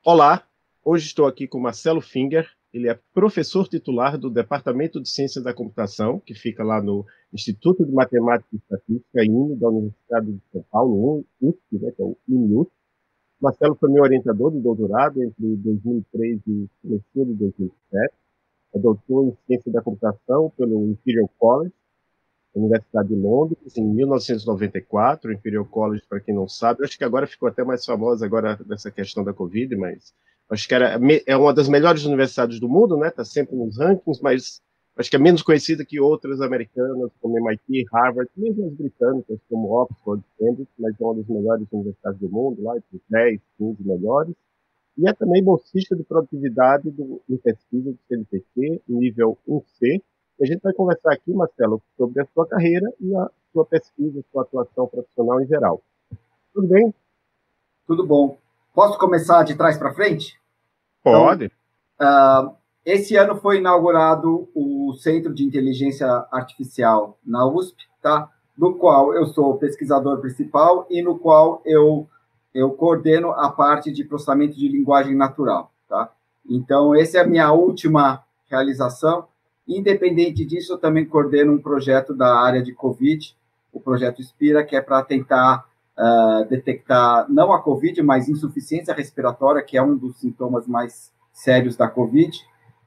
Olá, hoje estou aqui com Marcelo Finger. Ele é professor titular do Departamento de Ciência da Computação, que fica lá no Instituto de Matemática e Estatística, INE, da Universidade de São Paulo, USP, né, que é o INUSP. Marcelo foi meu orientador de doutorado entre 2003 e começo de 2007. É doutor em Ciência da Computação pelo Imperial College, Universidade de Londres, em 1994. O Imperial College, para quem não sabe, acho que agora ficou até mais famosa agora dessa questão da Covid, mas acho que é uma das melhores universidades do mundo, né? Está sempre nos rankings, mas acho que é menos conhecida que outras americanas, como MIT, Harvard, mesmo as britânicas, como Oxford, Cambridge, mas é uma das melhores universidades do mundo, lá entre os 10, 15 melhores. E é também bolsista de produtividade em pesquisa do CNPq, nível 1C. E a gente vai conversar aqui, Marcelo, sobre a sua carreira e a sua pesquisa, a sua atuação profissional em geral. Tudo bem? Tudo bom. Posso começar de trás para frente? Pode. Então, esse ano foi inaugurado o Centro de Inteligência Artificial na USP, tá? No qual eu sou pesquisador principal e no qual eu coordeno a parte de processamento de linguagem natural, tá? Então, essa é a minha última realização. Independente disso, eu também coordeno um projeto da área de COVID, o projeto Inspira, que é para tentar detectar, não a COVID, mas insuficiência respiratória, que é um dos sintomas mais sérios da COVID,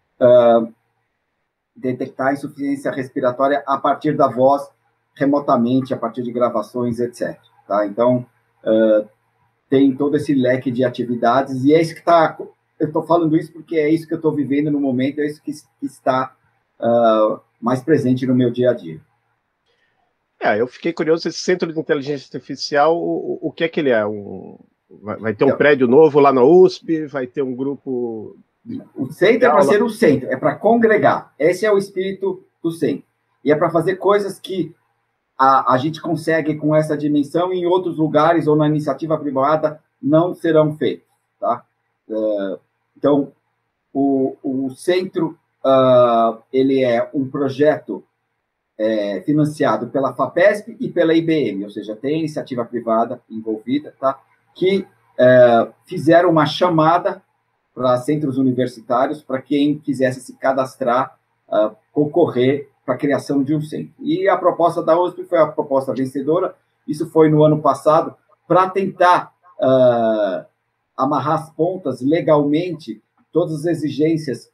detectar insuficiência respiratória a partir da voz, remotamente, a partir de gravações, etc. Tá? Então, tem todo esse leque de atividades, e é isso que está... Eu estou falando isso porque é isso que eu estou vivendo no momento, é isso que está mais presente no meu dia a dia. Eu fiquei curioso, esse Centro de Inteligência Artificial, o que é que ele é? Vai ter um prédio novo lá na USP? Vai ter um grupo... O centro é para ser o centro, é para congregar. Esse é o espírito do centro. E é para fazer coisas que a gente consegue com essa dimensão e em outros lugares ou na iniciativa privada não serão feitos. Tá? Então, o centro ele é um projeto financiado pela FAPESP e pela IBM, ou seja, tem iniciativa privada envolvida, tá? Que fizeram uma chamada para centros universitários, para quem quisesse se cadastrar, concorrer para a criação de um centro. E a proposta da USP foi a proposta vencedora, isso foi no ano passado, para tentar amarrar as pontas legalmente, todas as exigências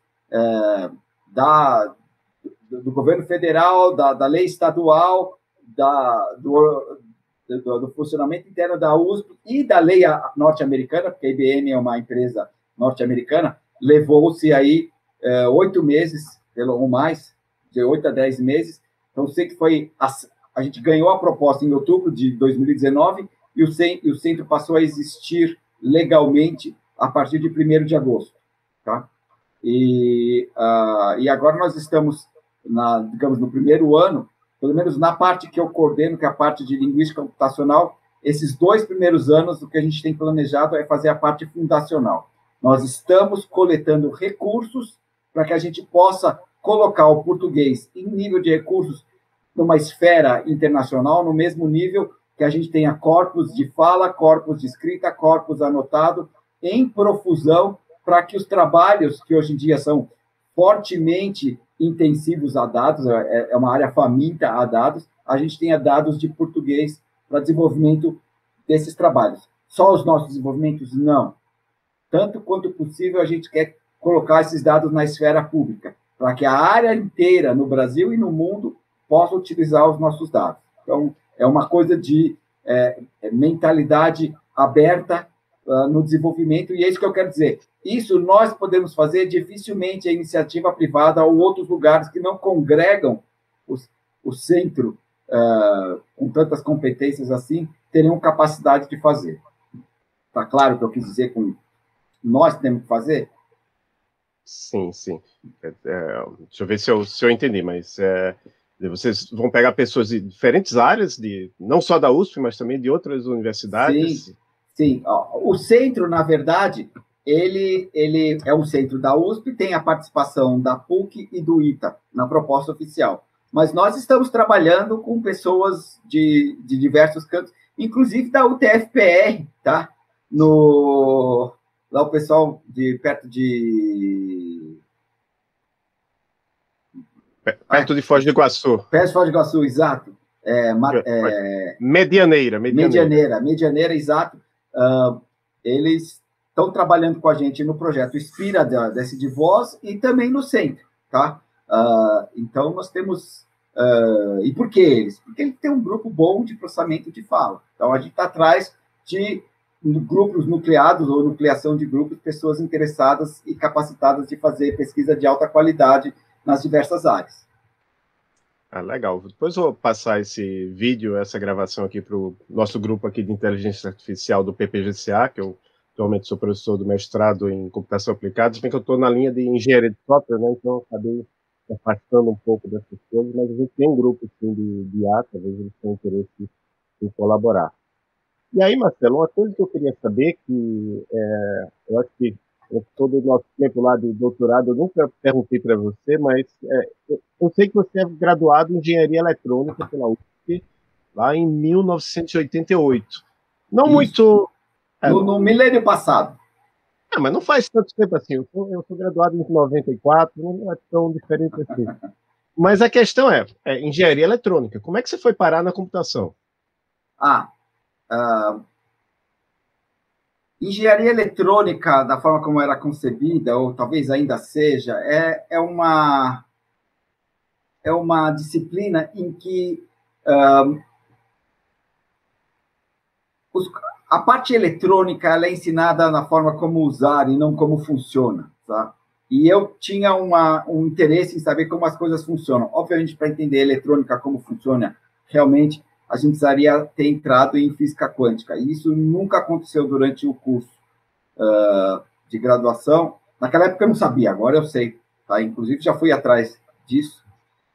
do governo federal, da lei estadual, do funcionamento interno da USP e da lei norte-americana, porque a IBM é uma empresa norte-americana, levou-se aí 8 meses, ou mais, de 8 a 10 meses. Então, sei que a gente ganhou a proposta em outubro de 2019 e o centro passou a existir legalmente a partir de 1º de agosto. Tá? E agora nós estamos, digamos, no primeiro ano, pelo menos na parte que eu coordeno, que é a parte de linguística computacional, esses 2 primeiros anos, o que a gente tem planejado é fazer a parte fundacional. Nós estamos coletando recursos para que a gente possa colocar o português em nível de recursos numa esfera internacional, no mesmo nível que a gente tenha corpos de fala, corpos de escrita, corpos anotado, em profusão, para que os trabalhos que hoje em dia são fortemente intensivos a dados, é uma área faminta a dados, a gente tenha dados de português para desenvolvimento desses trabalhos. Só os nossos desenvolvimentos? Não. Tanto quanto possível, a gente quer colocar esses dados na esfera pública, para que a área inteira, no Brasil e no mundo, possa utilizar os nossos dados. Então, é uma coisa de mentalidade aberta no desenvolvimento, e é isso que eu quero dizer. Isso nós podemos fazer, dificilmente a iniciativa privada ou outros lugares que não congregam o centro com tantas competências assim, teriam capacidade de fazer. Está claro o que eu quis dizer com nós temos que fazer? Sim, sim. Deixa eu ver se eu entendi, mas vocês vão pegar pessoas de diferentes áreas, não só da USP, mas também de outras universidades? Sim, sim. O centro, na verdade, ele é um centro da USP, tem a participação da PUC e do ITA na proposta oficial. Mas nós estamos trabalhando com pessoas de diversos cantos, inclusive da UTFPR, tá? lá o pessoal de perto de... Perto de Foz do Iguaçu. Perto de Foz do Iguaçu, exato. Medianeira. Medianeira, exato. Eles estão trabalhando com a gente no projeto Inspira, desse de voz, e também no centro, tá? Então, nós temos... e por que eles? Porque ele tem um grupo bom de processamento de fala. Então, a gente está atrás de grupos nucleados ou nucleação de grupos, pessoas interessadas e capacitadas de fazer pesquisa de alta qualidade nas diversas áreas. Legal. Depois eu vou passar esse vídeo, essa gravação aqui para o nosso grupo aqui de inteligência artificial do PPGCA, que eu atualmente sou professor do mestrado em computação aplicada, se bem que eu estou na linha de engenharia de software, né, então eu acabei afastando um pouco dessas coisas, mas a gente tem um grupo assim, de IA, talvez eles tenham interesse em colaborar. E aí, Marcelo, uma coisa que eu queria saber, que eu acho que todo o nosso tempo lá de doutorado, eu nunca perguntei para você, mas eu sei que você é graduado em Engenharia Eletrônica pela USP, lá em 1988. Não isso. Muito... no milênio passado. Mas não faz tanto tempo assim. Eu sou graduado em 94, não é tão diferente assim. Mas a questão é Engenharia Eletrônica. Como é que você foi parar na computação? Engenharia eletrônica, da forma como era concebida, ou talvez ainda seja, é uma disciplina em que a parte eletrônica ela é ensinada na forma como usar e não como funciona, tá? E eu tinha um interesse em saber como as coisas funcionam. Obviamente, para entender eletrônica, como funciona realmente, a gente precisaria ter entrado em física quântica. E isso nunca aconteceu durante o curso de graduação. Naquela época eu não sabia, agora eu sei. Tá? Inclusive, já fui atrás disso.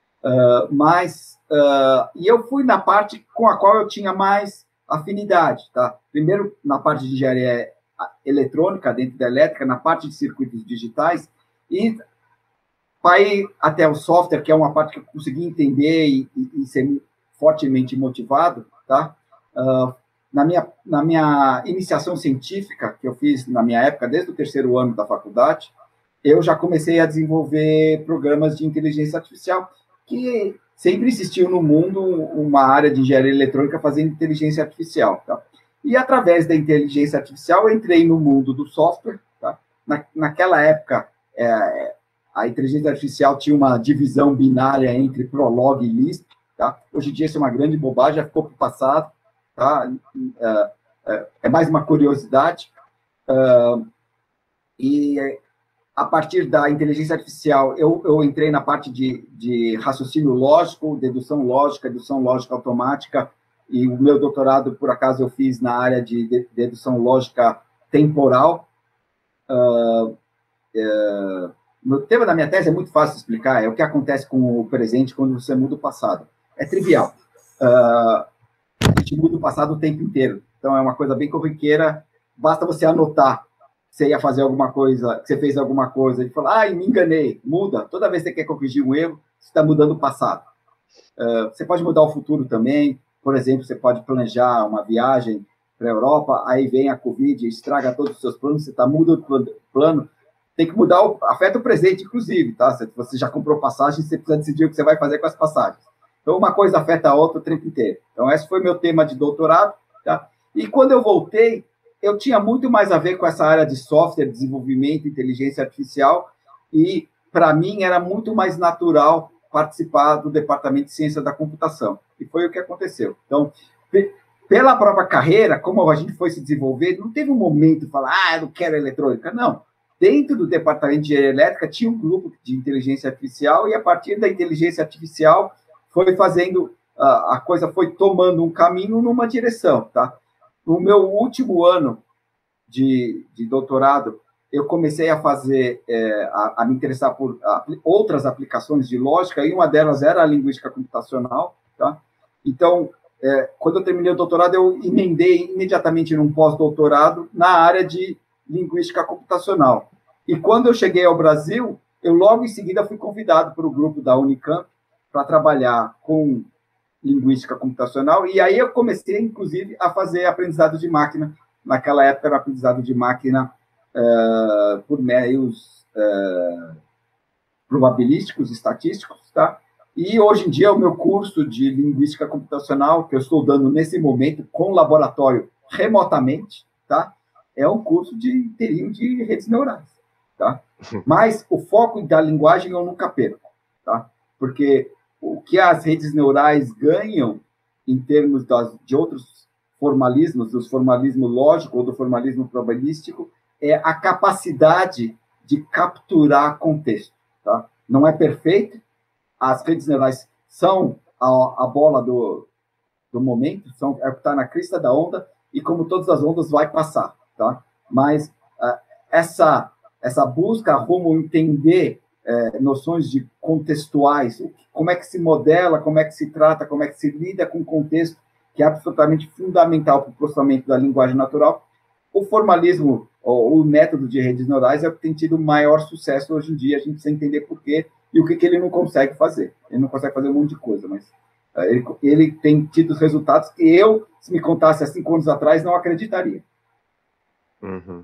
E eu fui na parte com a qual eu tinha mais afinidade. Tá? Primeiro, na parte de engenharia eletrônica, dentro da elétrica, na parte de circuitos digitais, e para ir até o software, que é uma parte que eu consegui entender e ser fortemente motivado, tá? Na minha iniciação científica, que eu fiz na minha época, desde o terceiro ano da faculdade, eu já comecei a desenvolver programas de inteligência artificial, que sempre existiu no mundo uma área de engenharia eletrônica fazendo inteligência artificial. Tá? E, através da inteligência artificial, eu entrei no mundo do software. Tá? Naquela época, a inteligência artificial tinha uma divisão binária entre Prolog e Lisp. Tá? Hoje em dia, isso é uma grande bobagem, já ficou para o passado. Tá? É mais uma curiosidade. E a partir da inteligência artificial, eu entrei na parte de raciocínio lógico, dedução lógica automática, e o meu doutorado, por acaso, eu fiz na área de dedução lógica temporal. O tema da minha tese é muito fácil de explicar, é o que acontece com o presente quando você muda o passado. É trivial. A gente muda o passado o tempo inteiro, então é uma coisa bem corriqueira, basta você anotar que você ia fazer alguma coisa, que você fez alguma coisa, e falar, me enganei, muda. Toda vez que você quer corrigir um erro, você está mudando o passado. Você pode mudar o futuro também, por exemplo, você pode planejar uma viagem para a Europa, aí vem a Covid, estraga todos os seus planos, você muda o plano, tem que mudar, afeta o presente, inclusive, tá? Se você já comprou passagem, você precisa decidir o que você vai fazer com as passagens. Então, uma coisa afeta a outra o tempo inteiro. Então, esse foi meu tema de doutorado, tá? E quando eu voltei, eu tinha muito mais a ver com essa área de software, desenvolvimento, inteligência artificial, e, para mim, era muito mais natural participar do Departamento de Ciência da Computação. E foi o que aconteceu. Então, pela própria carreira, como a gente foi se desenvolver, não teve um momento de falar, eu não quero eletrônica. Não. Dentro do Departamento de Engenharia Elétrica, tinha um grupo de inteligência artificial, e, a partir da inteligência artificial, foi fazendo, a coisa foi tomando um caminho numa direção, tá? No meu último ano de doutorado, eu comecei a fazer, a me interessar por outras aplicações de lógica, e uma delas era a linguística computacional, tá? Então, quando eu terminei o doutorado, eu emendei imediatamente num pós-doutorado na área de linguística computacional. E quando eu cheguei ao Brasil, eu logo em seguida fui convidado para o grupo da Unicamp para trabalhar com linguística computacional, e aí eu comecei, inclusive, a fazer aprendizado de máquina. Naquela época era aprendizado de máquina por meios probabilísticos, estatísticos, tá? E hoje em dia o meu curso de linguística computacional, que eu estou dando nesse momento com laboratório remotamente, tá? É um curso de inteirinho de redes neurais, tá? Mas o foco da linguagem eu nunca perco, tá? Porque o que as redes neurais ganham em termos de outros formalismos, do formalismo lógico ou do formalismo probabilístico, é a capacidade de capturar contexto, tá? Não é perfeito, as redes neurais são a bola do momento, é o que está na crista da onda, e como todas as ondas, vai passar, tá? Mas essa busca rumo entender noções de contextuais, como é que se modela, como é que se trata, como é que se lida com o contexto, que é absolutamente fundamental para o processamento da linguagem natural. O formalismo, o método de redes neurais é o que tem tido maior sucesso hoje em dia, a gente precisa entender por quê e o que ele não consegue fazer. Ele não consegue fazer um monte de coisa, mas ele tem tido os resultados que eu, se me contasse há 5 anos atrás, não acreditaria. Uhum.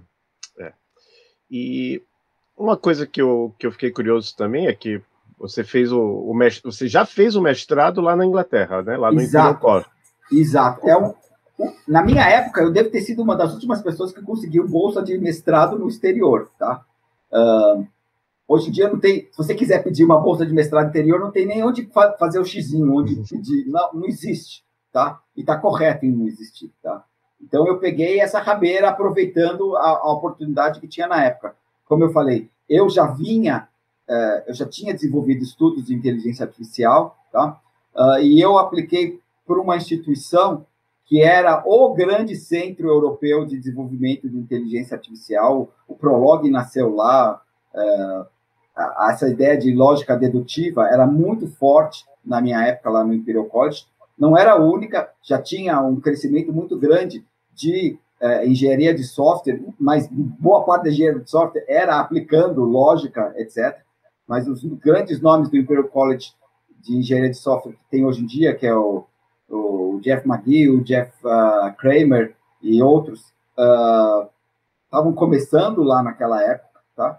E uma coisa que eu fiquei curioso também é que você fez você já fez o mestrado lá na Inglaterra, né? Lá no Imperial College. Exato. Na minha época, eu devo ter sido uma das últimas pessoas que conseguiu bolsa de mestrado no exterior, tá? Hoje em dia não tem. Se você quiser pedir uma bolsa de mestrado no exterior, não tem nem onde fazer o xizinho, onde pedir. Não existe, tá? E está correto em não existir, tá? Então eu peguei essa rabeira aproveitando a oportunidade que tinha na época. Como eu falei, eu já tinha desenvolvido estudos de inteligência artificial, tá? E eu apliquei por uma instituição que era o grande centro europeu de desenvolvimento de inteligência artificial. O Prolog nasceu lá. Essa ideia de lógica dedutiva era muito forte na minha época lá no Imperial College. Não era a única, já tinha um crescimento muito grande de engenharia de software, mas boa parte da engenharia de software era aplicando lógica, etc. Mas os grandes nomes do Imperial College de engenharia de software que tem hoje em dia, que é o Jeff McGill, o Jeff Kramer e outros, estavam começando lá naquela época, tá?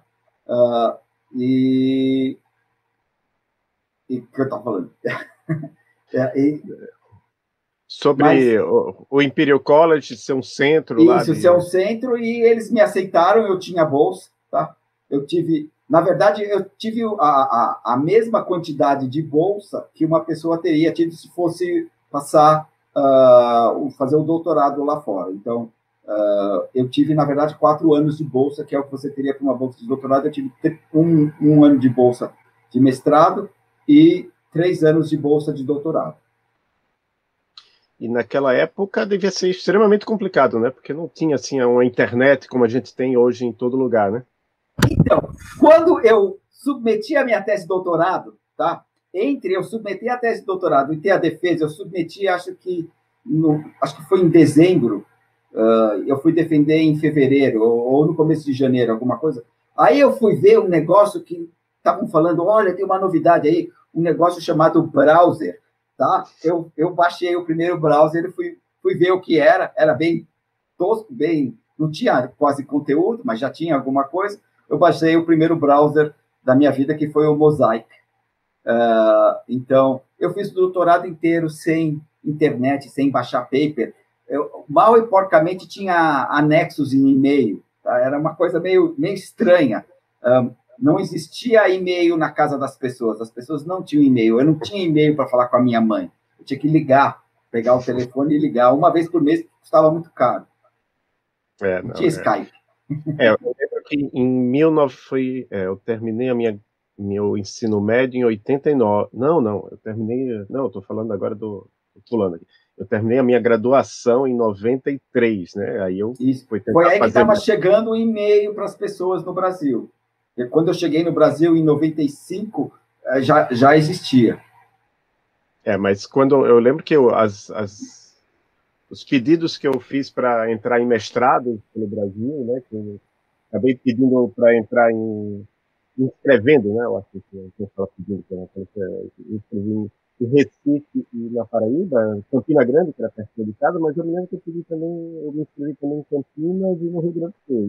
E o que eu estava falando? Sobre o Imperial College ser um centro lá. Isso, ser um centro, e eles me aceitaram, eu tinha bolsa, tá? Na verdade, eu tive a mesma quantidade de bolsa que uma pessoa teria tido se fosse fazer o doutorado lá fora. Então, eu tive, na verdade, 4 anos de bolsa, que é o que você teria para uma bolsa de doutorado. Eu tive um ano de bolsa de mestrado e 3 anos de bolsa de doutorado. E naquela época devia ser extremamente complicado, né? Porque não tinha assim uma internet como a gente tem hoje em todo lugar, né? Então, quando eu submeti a minha tese de doutorado, tá? Entre eu submeter a tese de doutorado e ter a defesa, eu submeti, acho que foi em dezembro. Eu fui defender em fevereiro ou no começo de janeiro, alguma coisa. Aí eu fui ver um negócio que estavam falando, olha, tem uma novidade aí, um negócio chamado browser, tá? Eu baixei o primeiro browser e fui ver o que era bem tosco, não tinha quase conteúdo, mas já tinha alguma coisa. Eu baixei o primeiro browser da minha vida, que foi o Mosaic. Então, eu fiz o doutorado inteiro sem internet, sem baixar paper. Eu, mal e porcamente, tinha anexos em e-mail. Tá? Era uma coisa meio estranha. Não existia e-mail na casa das pessoas. As pessoas não tinham e-mail. Eu não tinha e-mail para falar com a minha mãe. Eu tinha que ligar, pegar o telefone e ligar. Uma vez por mês, custava muito caro. Não tinha Skype. Eu lembro que eu terminei meu ensino médio em 89. Não, eu terminei. Não, estou falando agora pulando aqui. Eu terminei a minha graduação em 93, né? Aí eu foi aí que estava chegando o e-mail para as pessoas no Brasil. E quando eu cheguei no Brasil em 95, já existia. Mas quando eu lembro que os pedidos que eu fiz para entrar em mestrado no Brasil, né? Que eu acabei pedindo para entrar inscrevendo, né? Eu acho que eu estava pedindo eu escrevi em Recife e na Paraíba, Campina Grande, que era perto de casa, mas eu me lembro que eu me inscrevi também em Campinas e no Rio Grande do Sul.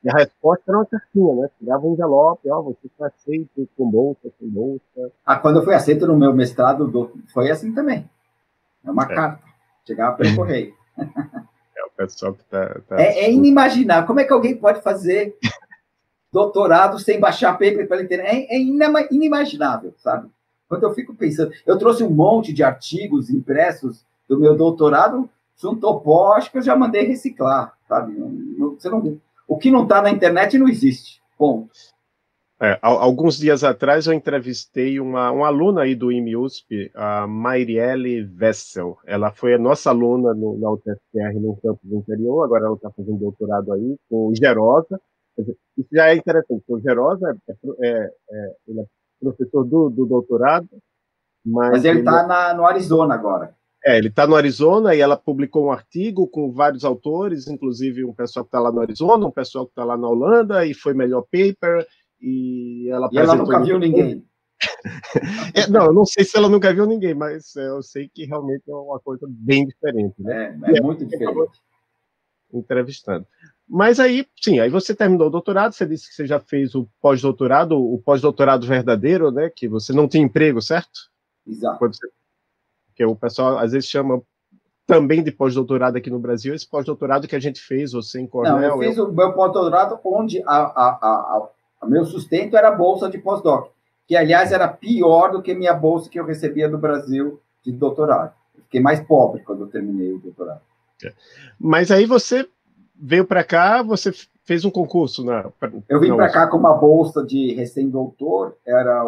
E a resposta era uma cartinha, né? Chegava um envelope, ó, você foi aceito com bolsa, sem bolsa. Quando eu fui aceito no meu mestrado, foi assim também. É uma carta. Chegava pelo correio. O pessoal que tá é inimaginável. Como é que alguém pode fazer doutorado sem baixar paper pela internet? É inimaginável, sabe? Quando eu fico pensando... Eu trouxe um monte de artigos impressos do meu doutorado, juntou pó, acho que eu já mandei reciclar, sabe? O que não está na internet não existe. Ponto. Alguns dias atrás eu entrevistei uma aluna aí do IMUSP, a Mairiele Wessel. Ela foi a nossa aluna na UTFPR no campus interior, agora ela está fazendo doutorado aí com o Gerosa. Isso já é interessante, porque o Gerosa ele é professor do doutorado, mas ele está no Arizona agora. Ele está no Arizona e ela publicou um artigo com vários autores, inclusive um pessoal que está lá no Arizona, um pessoal que está lá na Holanda, e foi melhor paper, e ela nunca viu ninguém. Não, eu não sei se ela nunca viu ninguém, mas eu sei que realmente é uma coisa bem diferente. Né? É muito diferente. Entrevistando. Mas aí, sim, aí você terminou o doutorado, você disse que você já fez o pós-doutorado verdadeiro, né? Que você não tinha emprego, certo? Exato. Porque o pessoal às vezes chama também de pós-doutorado aqui no Brasil, esse pós-doutorado que a gente fez, você em Cornell... Não, eu fiz o meu pós-doutorado onde o meu sustento era a bolsa de pós-doc, que, aliás, era pior do que minha bolsa que eu recebia do Brasil de doutorado. Eu fiquei mais pobre quando eu terminei o doutorado. Mas aí você veio para cá, você fez um concurso, né? Eu vim para cá com uma bolsa de recém-doutor, era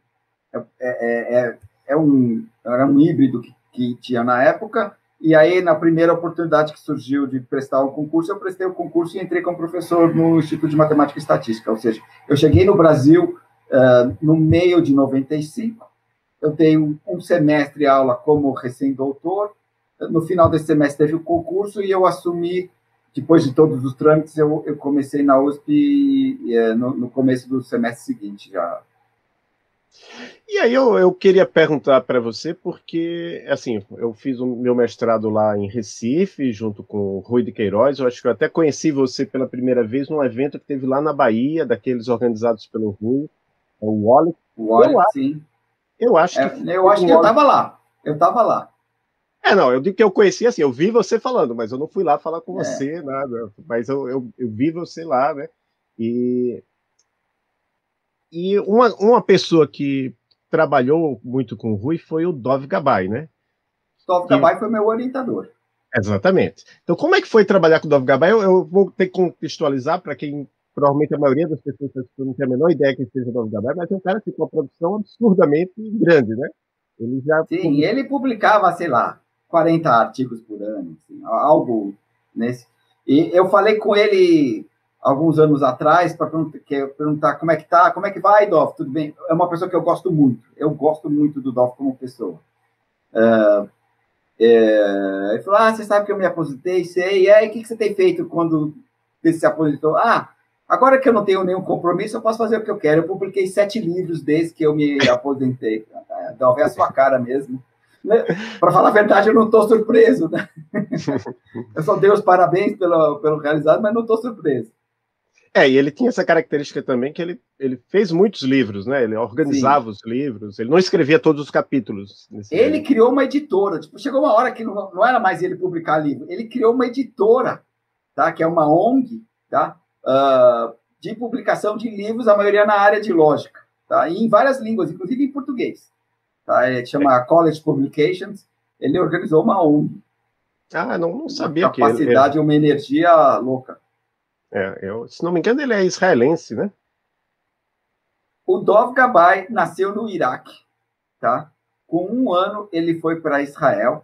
um híbrido que tinha na época, e aí, na primeira oportunidade que surgiu de prestar o concurso, eu prestei o concurso e entrei como professor no Instituto de Matemática e Estatística, ou seja, eu cheguei no Brasil no meio de 95, eu dei um semestre aula como recém-doutor, no final desse semestre teve o concurso e eu assumi, depois de todos os trâmites, eu comecei na USP no começo do semestre seguinte já. E aí eu queria perguntar para você, porque, assim, eu fiz o meu mestrado lá em Recife, junto com o Rui de Queiroz, eu acho que eu até conheci você pela primeira vez num evento que teve lá na Bahia, daqueles organizados pelo Rui, o Wallace. O Wallace, sim. Eu acho que eu estava lá. Eu estava lá. Não, eu digo que eu conheci, assim, eu vi você falando, mas eu não fui lá falar com você, nada, mas eu vi você lá, né? E uma pessoa que trabalhou muito com o Rui foi o Dov Gabay, né? Dov Gabay foi meu orientador. Exatamente. Então, como é que foi trabalhar com o Dov Gabay? Eu vou ter que contextualizar para quem, provavelmente a maioria das pessoas não tem a menor ideia que seja o Dov Gabay, mas é um cara que tem uma produção absurdamente grande, né? Sim, ele publicava, sei lá, 40 artigos por ano, assim, algo nesse. E eu falei com ele alguns anos atrás para perguntar como é que tá, como é que vai, Dov, tudo bem? É uma pessoa que eu gosto muito do Dov como pessoa. Ele falou, você sabe que eu me aposentei, sei, e aí o que você tem feito quando você se aposentou? Agora que eu não tenho nenhum compromisso, eu posso fazer o que eu quero. Eu publiquei 7 livros desde que eu me aposentei. Dov é a sua cara mesmo. Para falar a verdade, eu não estou surpreso, né? Eu só dei os parabéns pelo realizado, mas não estou surpreso. E ele tinha essa característica também que ele fez muitos livros, né? Ele organizava os livros, ele não escrevia todos os capítulos. Ele criou uma editora. Tipo, chegou uma hora que não era mais ele publicar livro, ele criou uma editora, tá? Que é uma ONG, tá? De publicação de livros, a maioria na área de lógica, tá? E em várias línguas, inclusive em português. Tá? Ele chama College Publications. Ele organizou uma ONG. Não sabia uma capacidade que uma energia louca. Se não me engano, ele é israelense, né? O Dov Gabay nasceu no Iraque, tá? Com 1 ano, ele foi para Israel.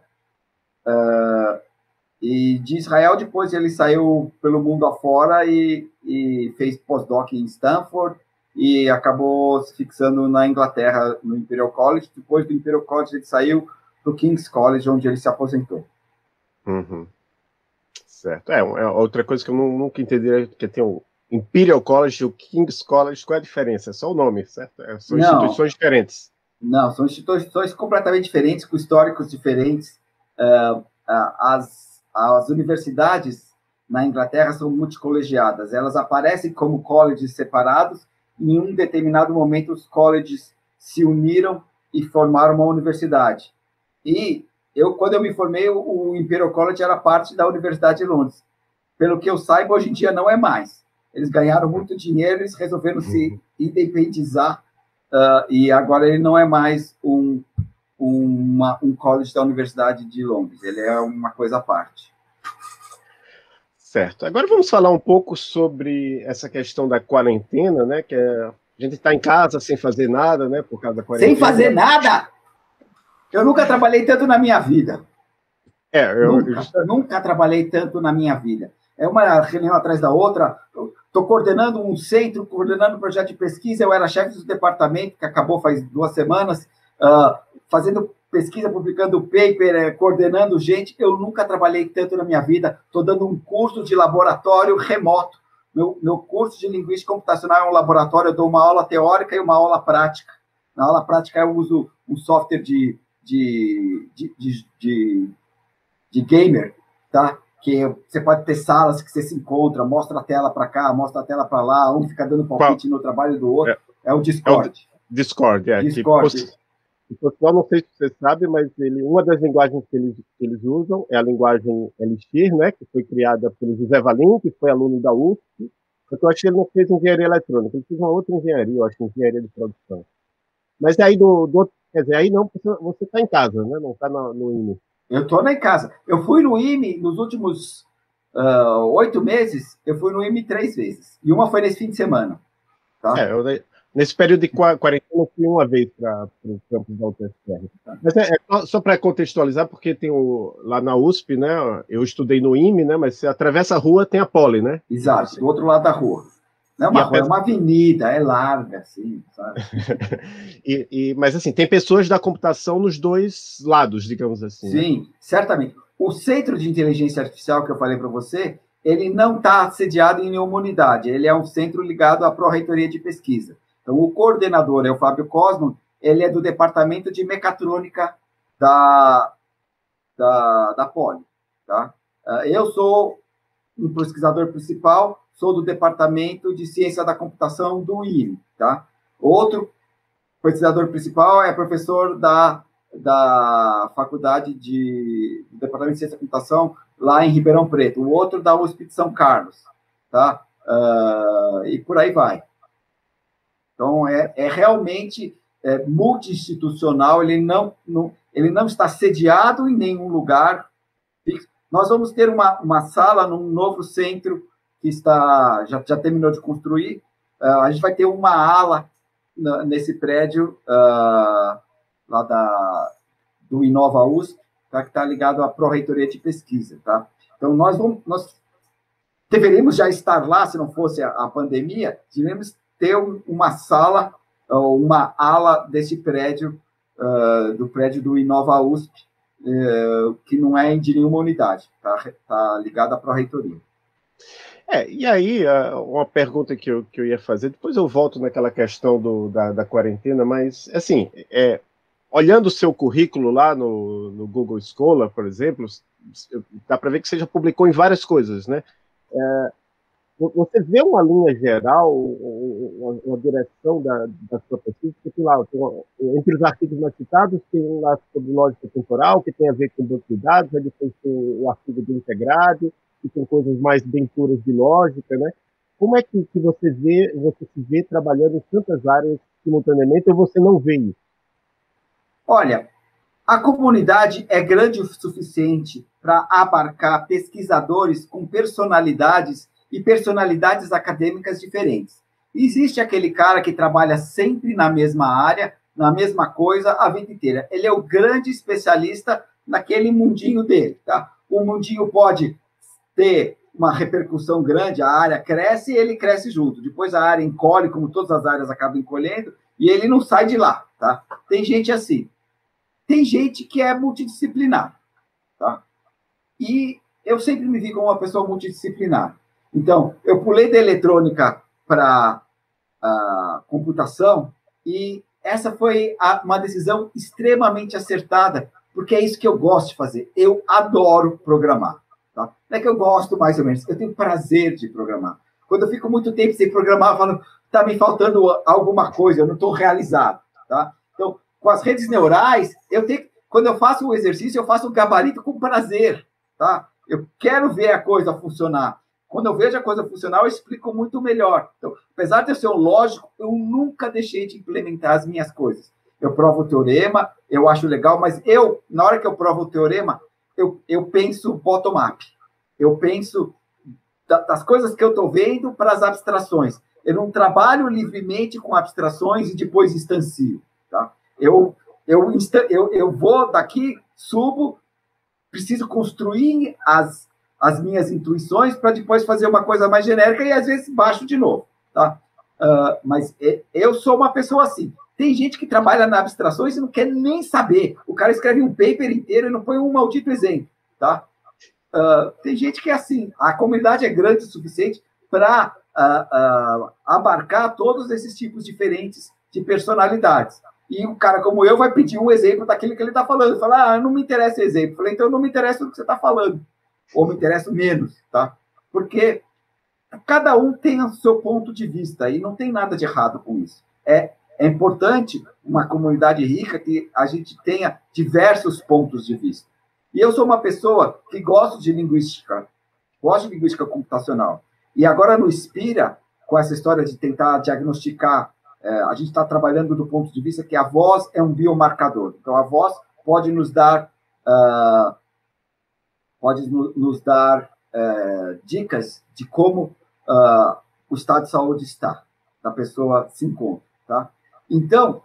E de Israel, depois ele saiu pelo mundo afora e fez pós-doc em Stanford e acabou se fixando na Inglaterra, no Imperial College. Depois do Imperial College, ele saiu para o King's College, onde ele se aposentou. Uhum. Certo. Outra coisa que eu nunca entendi é que tem o Imperial College e o King's College. Qual é a diferença? É só o nome, certo? São instituições diferentes. Não, são instituições completamente diferentes, com históricos diferentes. As universidades na Inglaterra são multicolegiadas. Elas aparecem como colleges separados, e em um determinado momento os colleges se uniram e formaram uma universidade. E quando eu me formei, o Imperial College era parte da Universidade de Londres. Pelo que eu saiba, hoje em dia não é mais. Eles ganharam muito dinheiro, eles resolveram se independizar, e agora ele não é mais um college da Universidade de Londres, ele é uma coisa à parte. Certo. Agora vamos falar um pouco sobre essa questão da quarentena, né? Que a gente está em casa sem fazer nada, né? Por causa da quarentena. Sem fazer nada? Eu nunca trabalhei tanto na minha vida. Nunca trabalhei tanto na minha vida. É uma reunião atrás da outra. Estou coordenando um centro, coordenando um projeto de pesquisa. Eu era chefe do departamento, que acabou faz 2 semanas, fazendo pesquisa, publicando paper, coordenando gente. Eu nunca trabalhei tanto na minha vida. Estou dando um curso de laboratório remoto. Meu curso de linguística computacional é um laboratório. Eu dou uma aula teórica e uma aula prática. Na aula prática, eu uso um software de gamer, tá? Que você pode ter salas que você se encontra, mostra a tela para cá, mostra a tela para lá, um fica dando palpite no trabalho do outro. É o Discord. Discord. O pessoal, não sei se você sabe, mas uma das linguagens que eles usam é a linguagem Elixir, né, que foi criada pelo José Valim, que foi aluno da USP. Eu acho que ele não fez engenharia eletrônica, ele fez uma outra engenharia, eu acho, engenharia de produção. Mas aí quer dizer, aí não, você está em casa, né? Não está no IME. Eu estou em casa. Eu fui no IME nos últimos 8 meses, eu fui no IME 3 vezes. E uma foi nesse fim de semana. Tá? Nesse período de quarentena, eu fui uma vez para o campus da UTFPR. Mas só para contextualizar, porque tem lá na USP, né? Eu estudei no IME, né? Mas você atravessa a rua, tem a Poli, né? Exato, do outro lado da rua. Não é uma rua, é uma avenida, é larga, assim, sabe? Mas, assim, tem pessoas da computação nos 2 lados, digamos assim. Sim, né? Certamente. O Centro de Inteligência Artificial que eu falei para você, ele não está sediado em nenhuma unidade, ele é um centro ligado à Pró-Reitoria de Pesquisa. Então, o coordenador é o Fábio Cosmo, ele é do Departamento de Mecatrônica da Poli. Tá? Eu sou um pesquisador principal, sou do Departamento de Ciência da Computação do IME. Tá? Outro pesquisador principal é professor da Faculdade do Departamento de Ciência da Computação lá em Ribeirão Preto. O outro da USP de São Carlos. Tá? E por aí vai. Então, é realmente multi-institucional, ele não está sediado em nenhum lugar. Nós vamos ter uma sala num novo centro que já terminou de construir. A gente vai ter uma ala nesse prédio lá do Inova USP, tá, que está ligado à Pró-Reitoria de Pesquisa. Tá? Então, nós deveríamos já estar lá, se não fosse a pandemia, deveríamos ter uma sala, uma ala desse prédio, do prédio do Inova USP, que não é de nenhuma unidade, tá ligado à Pró-Reitoria. E aí, uma pergunta que eu ia fazer, depois eu volto naquela questão da quarentena, mas, assim, olhando o seu currículo lá no Google Scholar, por exemplo, dá para ver que você já publicou em várias coisas, né? Você vê uma linha geral, uma direção da sua pesquisa, que lá, entre os artigos mais citados, tem um lá sobre lógica temporal, que tem a ver com banco de dados, aí depois tem o artigo do integrado, que tem coisas mais bem puras de lógica, né? Como é que você se vê trabalhando em tantas áreas simultaneamente, ou você não vê isso? Olha, a comunidade é grande o suficiente para abarcar pesquisadores com personalidades e personalidades acadêmicas diferentes. Existe aquele cara que trabalha sempre na mesma área, na mesma coisa, a vida inteira. Ele é o grande especialista naquele mundinho dele. Tá? O mundinho pode ter uma repercussão grande, a área cresce e ele cresce junto. Depois a área encolhe, como todas as áreas acabam encolhendo, e ele não sai de lá. Tá? Tem gente assim. Tem gente que é multidisciplinar. Tá? E eu sempre me vi como uma pessoa multidisciplinar. Então, eu pulei da eletrônica para a computação e essa foi uma decisão extremamente acertada, porque é isso que eu gosto de fazer. Eu adoro programar. Tá? Não é que eu gosto mais ou menos, eu tenho prazer de programar. Quando eu fico muito tempo sem programar, eu falo, está me faltando alguma coisa, eu não estou realizado. Tá? Então, com as redes neurais, quando eu faço o exercício, eu faço o gabarito com prazer. Tá? Eu quero ver a coisa funcionar. Quando eu vejo a coisa funcionar, eu explico muito melhor. Então, apesar de eu ser um lógico, eu nunca deixei de implementar as minhas coisas. Eu provo o teorema, eu acho legal, mas na hora que eu provo o teorema, eu penso bottom-up. Eu penso das coisas que eu estou vendo para as abstrações. Eu não trabalho livremente com abstrações e depois instancio. Tá? Eu vou daqui, subo, preciso construir as minhas intuições para depois fazer uma coisa mais genérica e, às vezes, baixo de novo. Tá? Mas eu sou uma pessoa assim. Tem gente que trabalha na abstrações e não quer nem saber. O cara escreve um paper inteiro e não põe um maldito exemplo. Tá? Tem gente que é assim. A comunidade é grande o suficiente para abarcar todos esses tipos diferentes de personalidades. E um cara como eu vai pedir um exemplo daquilo que ele está falando. Fala, não me interessa o exemplo. Eu falei, então não me interessa o que você está falando. Ou me interessa menos. Tá? Porque cada um tem o seu ponto de vista e não tem nada de errado com isso. É importante uma comunidade rica que a gente tenha diversos pontos de vista. E eu sou uma pessoa que gosto de linguística computacional. E agora no Inspira, com essa história de tentar diagnosticar, a gente está trabalhando do ponto de vista que a voz é um biomarcador. Então, a voz pode nos dar, dicas de como o estado de saúde está, da pessoa se encontra. Tá? Então,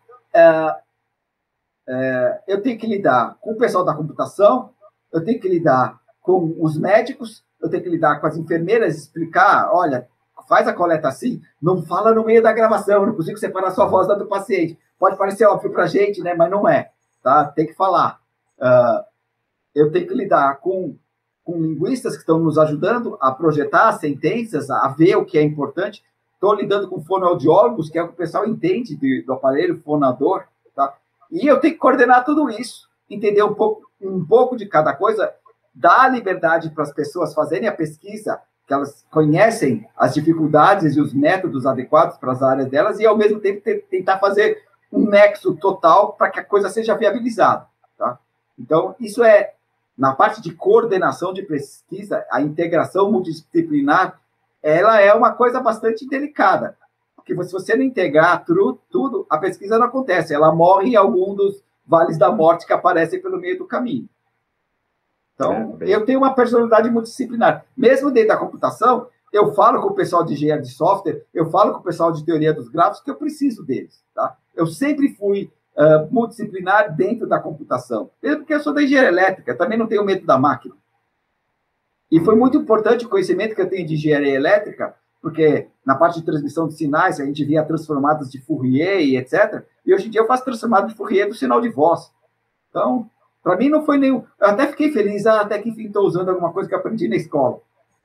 eu tenho que lidar com o pessoal da computação, eu tenho que lidar com os médicos, eu tenho que lidar com as enfermeiras, explicar, olha, faz a coleta assim, não fala no meio da gravação, não consigo separar sua voz da do paciente. Pode parecer óbvio para a gente, né? Mas não é. Tá? Tem que falar. Eu tenho que lidar com linguistas que estão nos ajudando a projetar sentenças, a ver o que é importante. Estou lidando com fonoaudiólogos, que é o que o pessoal entende do aparelho fonador. Tá? E eu tenho que coordenar tudo isso, entender um pouco de cada coisa, dar liberdade para as pessoas fazerem a pesquisa, que elas conhecem as dificuldades e os métodos adequados para as áreas delas, e, ao mesmo tempo, tentar fazer um nexo total para que a coisa seja viabilizada. Tá? Então, isso na parte de coordenação de pesquisa, a integração multidisciplinar, ela é uma coisa bastante delicada, porque se você não integrar tudo, a pesquisa não acontece, ela morre em algum dos vales da morte que aparecem pelo meio do caminho. Então, eu tenho uma personalidade multidisciplinar. Mesmo dentro da computação, eu falo com o pessoal de engenharia de software, eu falo com o pessoal de teoria dos gráficos, que eu preciso deles. Tá? Eu sempre fui multidisciplinar dentro da computação. Mesmo porque eu sou da engenharia elétrica, também não tenho medo da máquina. E foi muito importante o conhecimento que eu tenho de engenharia elétrica, porque na parte de transmissão de sinais, a gente via transformadas de Fourier e etc. E hoje em dia eu faço transformada de Fourier do sinal de voz. Então, para mim não foi nenhum... Eu até fiquei feliz, até que enfim estou usando alguma coisa que eu aprendi na escola.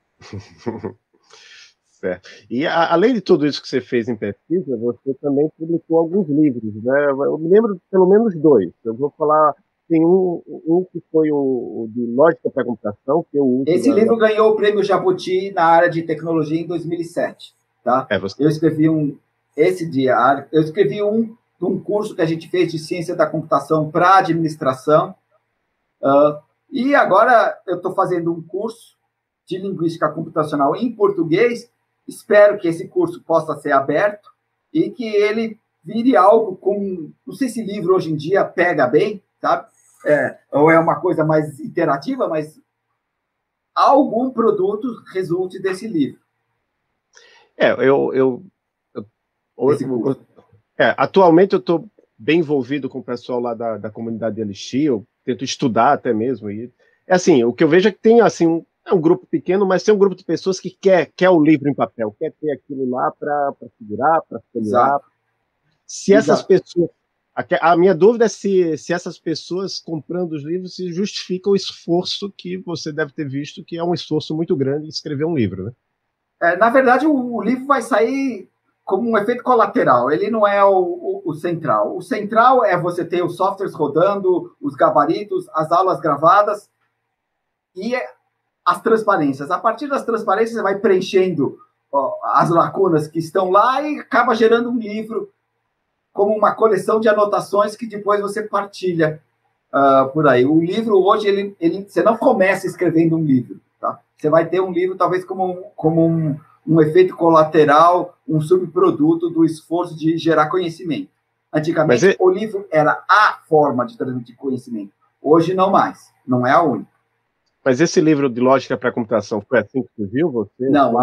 Certo. E além de tudo isso que você fez em pesquisa, você também publicou alguns livros, né? Eu me lembro de pelo menos 2. Eu vou falar, tem um que foi o de Lógica para a Computação, que eu uso. Esse livro ganhou o prêmio Jabuti na área de tecnologia em 2007. Tá? Eu escrevi um curso que a gente fez de ciência da computação para administração, e agora eu estou fazendo um curso de linguística computacional em português. Espero que esse curso possa ser aberto e que ele vire algo com... Não sei se livro hoje em dia pega bem, sabe? Ou é uma coisa mais interativa, mas algum produto resulte desse livro. Atualmente eu estou bem envolvido com o pessoal lá da comunidade de Elixir, eu tento estudar até mesmo. E, assim, o que eu vejo é que tem assim, um grupo pequeno, mas tem um grupo de pessoas que quer o livro em papel, quer ter aquilo lá para segurar, para folhear. Se essas pessoas... A minha dúvida é se essas pessoas comprando os livros se justificam o esforço que você deve ter visto, que é um esforço muito grande escrever um livro, né? Na verdade, o livro vai sair como um efeito colateral, ele não é o central. O central é você ter os softwares rodando, os gabaritos, as aulas gravadas, e as transparências. A partir das transparências, você vai preenchendo as lacunas que estão lá e acaba gerando um livro como uma coleção de anotações que depois você partilha por aí. O livro, hoje, você não começa escrevendo um livro. Tá? Você vai ter um livro, talvez, como um efeito colateral, um subproduto do esforço de gerar conhecimento. Antigamente, o livro era a forma de transmitir conhecimento. Hoje, não mais. Não é a única. Mas esse livro de lógica para a computação foi assim que você viu? Você? Não,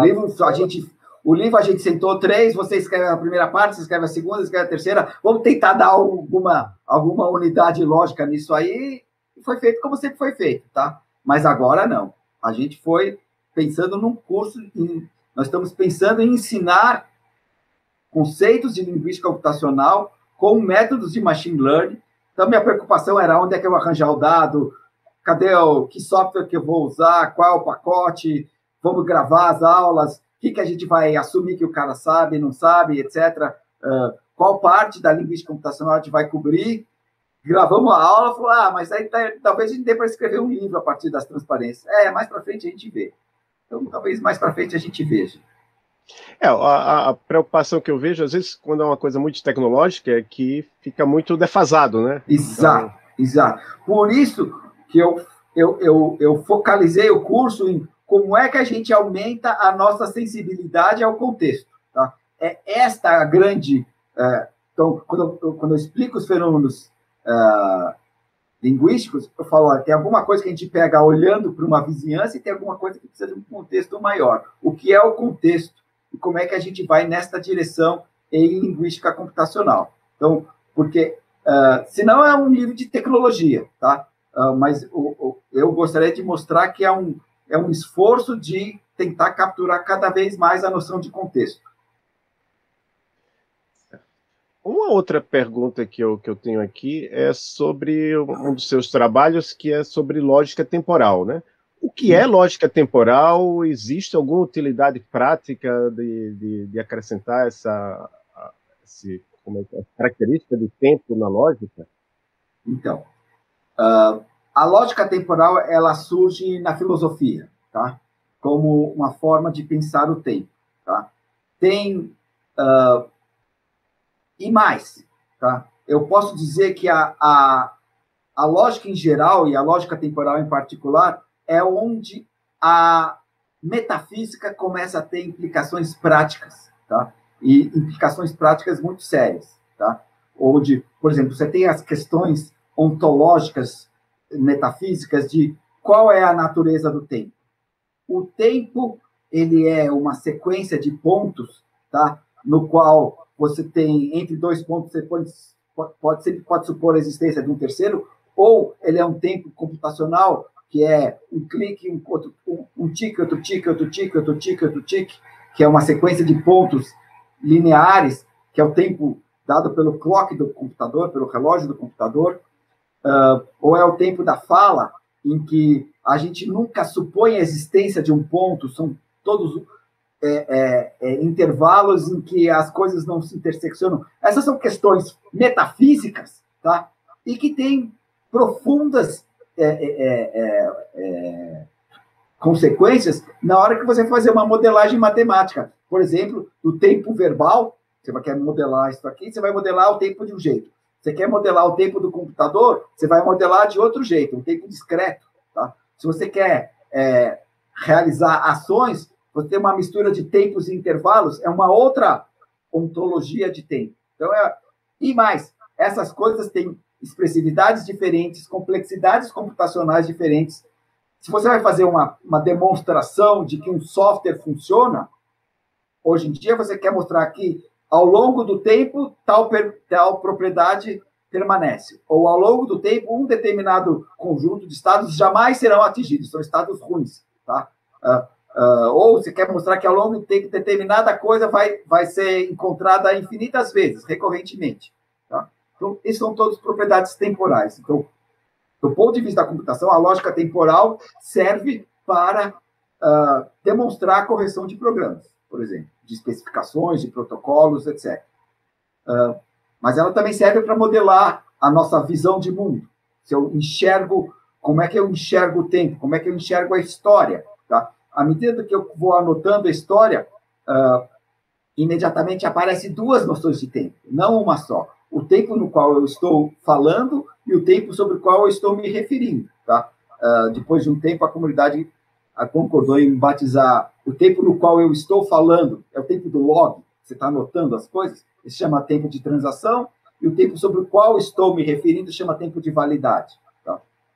o livro a gente sentou 3, você escreve a primeira parte, você escreve a segunda, você escreve a terceira. Vamos tentar dar alguma unidade lógica nisso aí. E foi feito como sempre foi feito, tá? Mas agora não. A gente foi pensando num curso, nós estamos pensando em ensinar conceitos de linguística computacional com métodos de machine learning. Então, minha preocupação era onde é que eu vou arranjar o dado, que software que eu vou usar, qual é o pacote, vamos gravar as aulas, o que a gente vai assumir que o cara sabe, não sabe, etc. Qual parte da linguística computacional a gente vai cobrir. Gravamos a aula, falou, mas aí talvez a gente dê para escrever um livro a partir das transparências. Mais para frente a gente vê. Então, talvez mais para frente a gente veja. A preocupação que eu vejo, às vezes, quando é uma coisa muito tecnológica, é que fica muito defasado, né? Exato, exato. Por isso que eu focalizei o curso em como é que a gente aumenta a nossa sensibilidade ao contexto. Tá? É esta a grande... então, quando eu explico os fenômenos linguísticos, eu falo, tem alguma coisa que a gente pega olhando para uma vizinhança e tem alguma coisa que precisa de um contexto maior. O que é o contexto? E como é que a gente vai nesta direção em linguística computacional? Então, porque senão é um livro de tecnologia, tá? Mas eu gostaria de mostrar que é um esforço de tentar capturar cada vez mais a noção de contexto. Uma outra pergunta que eu tenho aqui é sobre um dos seus trabalhos, que é sobre lógica temporal, né? O que é lógica temporal? Existe alguma utilidade prática de acrescentar essa característica de tempo na lógica? Então, a lógica temporal ela surge na filosofia, tá? Como uma forma de pensar o tempo, tá? Tem e mais, tá? Eu posso dizer que a lógica em geral e a lógica temporal em particular é onde a metafísica começa a ter implicações práticas, tá? E implicações práticas muito sérias, tá? Onde, por exemplo, você tem as questões ontológicas metafísicas de qual é a natureza do tempo. O tempo, ele é uma sequência de pontos, tá? No qual você tem, entre dois pontos, você pode supor a existência de um terceiro, ou ele é um tempo computacional, que é um clique, um tique, outro tique, outro tique, outro tique, outro tique, que é uma sequência de pontos lineares, que é o tempo dado pelo clock do computador, pelo relógio do computador, ou é o tempo da fala, em que a gente nunca supõe a existência de um ponto, são todos intervalos em que as coisas não se interseccionam. Essas são questões metafísicas, tá? E que têm profundas consequências na hora que você fazer uma modelagem matemática. Por exemplo, do tempo verbal, você quer modelar isso aqui, você vai modelar o tempo de um jeito. Você quer modelar o tempo do computador, você vai modelar de outro jeito, um tempo discreto. Tá? Se você quer realizar ações, você tem uma mistura de tempos e intervalos, é uma outra ontologia de tempo. Então, e mais, essas coisas têm expressividades diferentes, complexidades computacionais diferentes. Se você vai fazer uma demonstração de que um software funciona, hoje em dia você quer mostrar que ao longo do tempo tal propriedade permanece, ou ao longo do tempo um determinado conjunto de estados jamais serão atingidos, são estados ruins, tá? Ou você quer mostrar que ao longo do tempo determinada coisa vai ser encontrada infinitas vezes, recorrentemente. Tá? Então, isso são todas propriedades temporais. Então, do ponto de vista da computação, a lógica temporal serve para demonstrar a correção de programas, por exemplo, de especificações, de protocolos, etc. Mas ela também serve para modelar a nossa visão de mundo. Se eu enxergo, como é que eu enxergo o tempo? Como é que eu enxergo a história? tá? À medida que eu vou anotando a história, imediatamente aparecem duas noções de tempo, não uma só. O tempo no qual eu estou falando e o tempo sobre o qual eu estou me referindo, tá? Depois de um tempo, a comunidade concordou em batizar o tempo no qual eu estou falando, é o tempo do log, você está anotando as coisas, isso chama tempo de transação, e o tempo sobre o qual estou me referindo chama tempo de validade. Tá?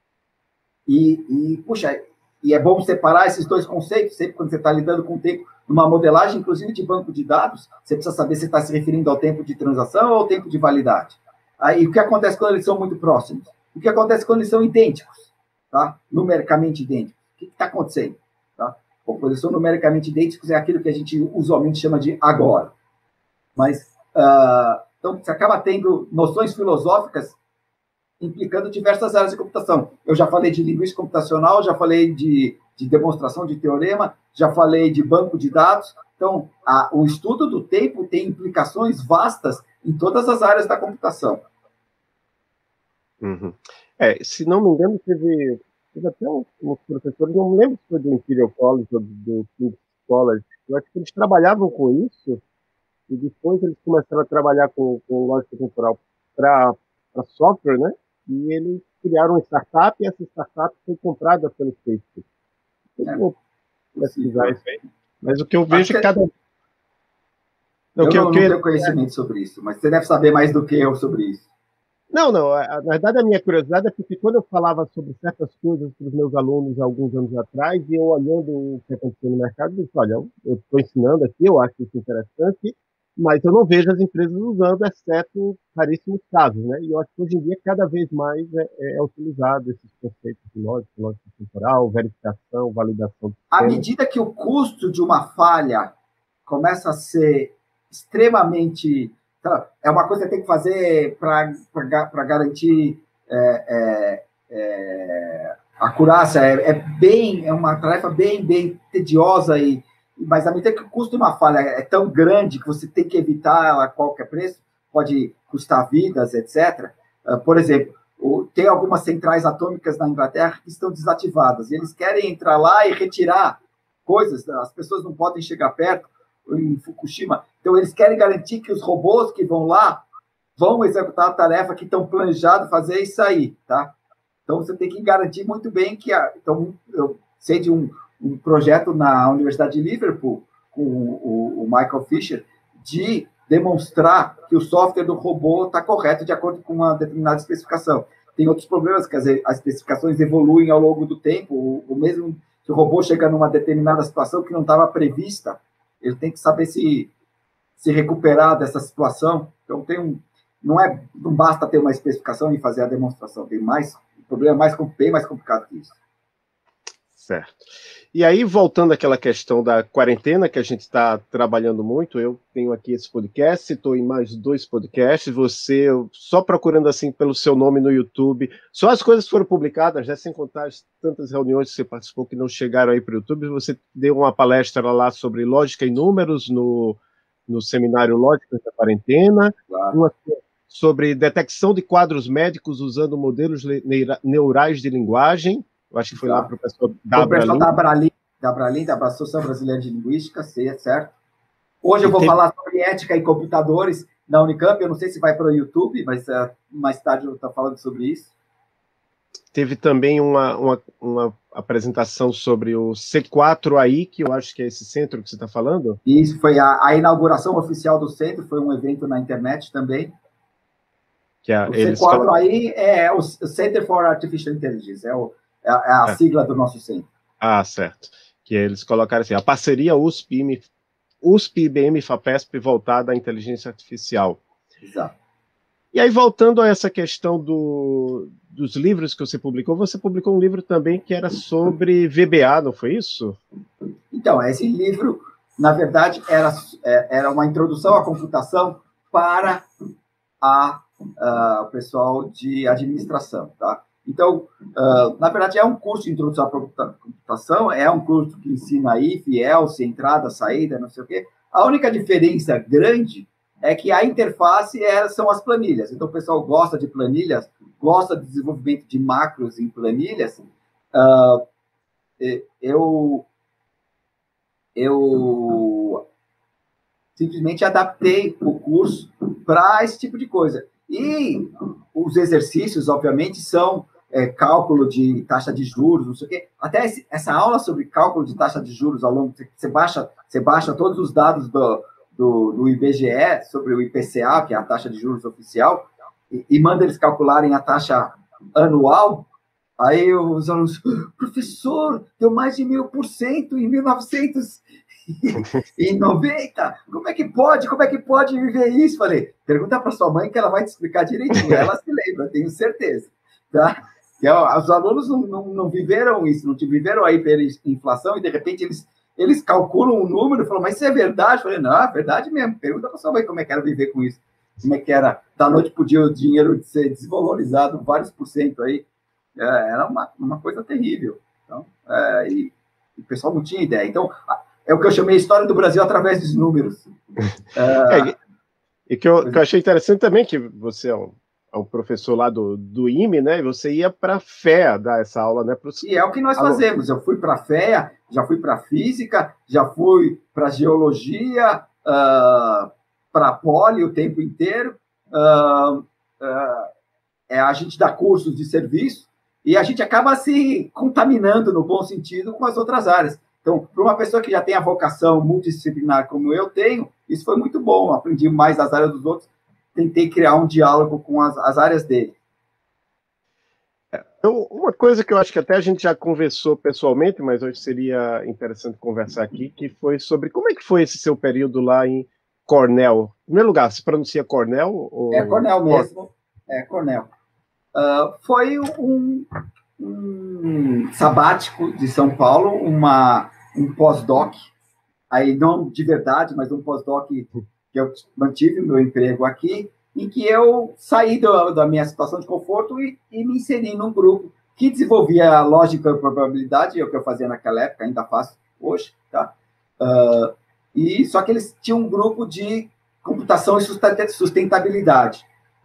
Puxa, e é bom separar esses dois conceitos, sempre quando você está lidando com o tempo, numa modelagem, inclusive de banco de dados, você precisa saber se está se referindo ao tempo de transação ou ao tempo de validade. Aí, o que acontece quando eles são muito próximos? O que acontece quando eles são idênticos, tá? Numericamente idênticos? O que está acontecendo? Tá? Bom, quando eles são numericamente idênticos, é aquilo que a gente usualmente chama de agora. Mas, então, você acaba tendo noções filosóficas implicando diversas áreas de computação. Eu já falei de linguística computacional, já falei de demonstração de teorema, já falei de banco de dados. Então, o estudo do tempo tem implicações vastas em todas as áreas da computação. Uhum. Se não me engano, teve até uns professores, não me lembro se foi do Imperial College ou do King's College, eu acho que eles trabalhavam com isso, e depois eles começaram a trabalhar com lógica temporal para software, né? E eles criaram uma startup, e essa startup foi comprada pelo Facebook. Eu vou pesquisar isso aí. Mas o que eu vejo é cada... Eu não tenho conhecimento sobre isso, mas você deve saber mais do que eu sobre isso. Não, na verdade a minha curiosidade é porque quando eu falava sobre certas coisas para os meus alunos alguns anos atrás, e eu olhando o que aconteceu no mercado, eu disse, olha, eu estou ensinando aqui, eu acho isso interessante, mas eu não vejo as empresas usando, exceto raríssimos casos, né? E eu acho que hoje em dia cada vez mais é utilizado esses conceitos de lógica temporal, verificação, validação. À medida que o custo de uma falha começa a ser extremamente... É uma coisa que você tem que fazer para garantir acurácia. É uma tarefa bem tediosa, mas à medida que o custo de uma falha é tão grande que você tem que evitar ela a qualquer preço, pode custar vidas, etc. Por exemplo, tem algumas centrais atômicas na Inglaterra que estão desativadas, e eles querem entrar lá e retirar coisas, as pessoas não podem chegar perto, em Fukushima. Então, eles querem garantir que os robôs que vão lá vão executar a tarefa que estão planejados fazer e sair, tá? Então, você tem que garantir muito bem que... Então, eu sei de um projeto na Universidade de Liverpool, com o Michael Fisher, de demonstrar que o software do robô está correto de acordo com uma determinada especificação. Tem outros problemas, quer dizer, as especificações evoluem ao longo do tempo, o mesmo se o robô chega numa determinada situação que não estava prevista, ele tem que saber se recuperar dessa situação. Então, não basta ter uma especificação e fazer a demonstração. O problema é bem mais complicado que isso. Certo. E aí, voltando àquela questão da quarentena, que a gente está trabalhando muito, eu tenho aqui esse podcast, estou em mais 2 podcasts, você, só procurando assim pelo seu nome no YouTube, só as coisas que foram publicadas, né, sem contar as tantas reuniões que você participou que não chegaram aí para o YouTube, você deu uma palestra lá sobre lógica e números no seminário Lógica da Quarentena, claro. Uma sobre detecção de quadros médicos usando modelos neurais de linguagem. Eu acho que foi lá para o pessoal da Abralin, da Associação Brasileira de Linguística, certo? Hoje eu vou falar sobre ética e computadores na Unicamp. Eu não sei se vai para o YouTube, mas mais tarde eu estou falando sobre isso. Teve também uma apresentação sobre o C4AI, que eu acho que é esse centro que você está falando. Isso, foi a inauguração oficial do centro, foi um evento na internet também. O C4AI é o Center for Artificial Intelligence, é a sigla do nosso centro. Certo. Que eles colocaram assim, a parceria USP, IBM, FAPESP voltada à inteligência artificial. Exato. E aí, voltando a essa questão dos livros que você publicou um livro também que era sobre VBA, não foi isso? Então, esse livro, na verdade, era uma introdução à computação para o pessoal de administração, tá? Então, na verdade, é um curso de introdução à computação, é um curso que ensina if, else, entrada, saída, não sei o quê. A única diferença grande é que a interface são as planilhas. Então, o pessoal gosta de planilhas, gosta do desenvolvimento de macros em planilhas. Eu eu simplesmente adaptei o curso para esse tipo de coisa. E os exercícios, obviamente, são cálculo de taxa de juros, não sei o quê. Até essa aula sobre cálculo de taxa de juros ao longo, você baixa todos os dados do IBGE sobre o IPCA, que é a taxa de juros oficial, e manda eles calcularem a taxa anual. Aí os alunos, professor, deu mais de 1000% em 1990. Como é que pode? Como é que pode viver isso? Falei, pergunta para sua mãe que ela vai te explicar direitinho. Ela se lembra, tenho certeza. Tá? Que, os alunos não viveram isso, não viveram a hiperinflação e, de repente, eles calculam um número e falam, mas isso é verdade? Falei, não, é verdade mesmo. Pergunta para sua mãe como é que era viver com isso. Como é que era, da noite para o dia, o dinheiro ser desvalorizado vários por cento aí. Era uma coisa terrível. Então, e o pessoal não tinha ideia. Então, é o que eu chamei a história do Brasil através dos números. E que eu achei interessante também, que você é um professor lá do IME, né? E você ia para a FEA dar essa aula, né? E é o que nós fazemos. Eu fui para a FEA, já fui para a física, já fui para a geologia, para a poli o tempo inteiro. A gente dá cursos de serviço e a gente acaba se contaminando, no bom sentido, com as outras áreas. Então, para uma pessoa que já tem a vocação multidisciplinar como eu tenho, isso foi muito bom. Aprendi mais das áreas dos outros, tentei criar um diálogo com as áreas dele. Uma coisa que eu acho que até a gente já conversou pessoalmente, mas hoje seria interessante conversar aqui, que foi sobre como é que foi esse seu período lá em Cornell. Em primeiro lugar, se pronuncia Cornell? Ou... É Cornell mesmo, é Cornell. Foi um sabático de São Paulo, um pós-doc, aí não de verdade, mas um pós-doc que eu mantive o meu emprego aqui, em que eu saí da minha situação de conforto e me inseri num grupo que desenvolvia lógica e probabilidade, é o que eu fazia naquela época, ainda faço hoje, tá? Só que eles tinham um grupo de computação e sustentabilidade,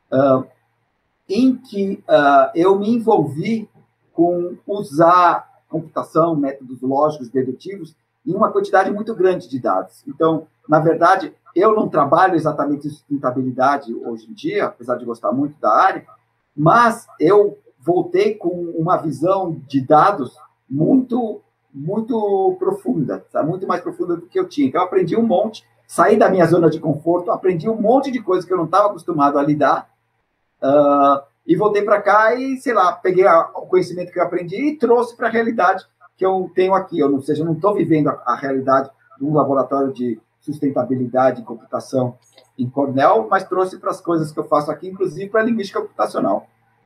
em que eu me envolvi com usar computação, métodos lógicos dedutivos, em uma quantidade muito grande de dados. Então, na verdade, eu não trabalho exatamente em sustentabilidade hoje em dia, apesar de gostar muito da área, mas eu voltei com uma visão de dados muito, muito profunda, sabe? Muito mais profunda do que eu tinha. Então, eu aprendi um monte, saí da minha zona de conforto, aprendi um monte de coisas que eu não estava acostumado a lidar, e voltei para cá e, sei lá, peguei o conhecimento que eu aprendi e trouxe para a realidade que eu tenho aqui. Ou seja, eu não estou vivendo a realidade de um laboratório de sustentabilidade e computação em Cornell, mas trouxe para as coisas que eu faço aqui, inclusive para a linguística computacional.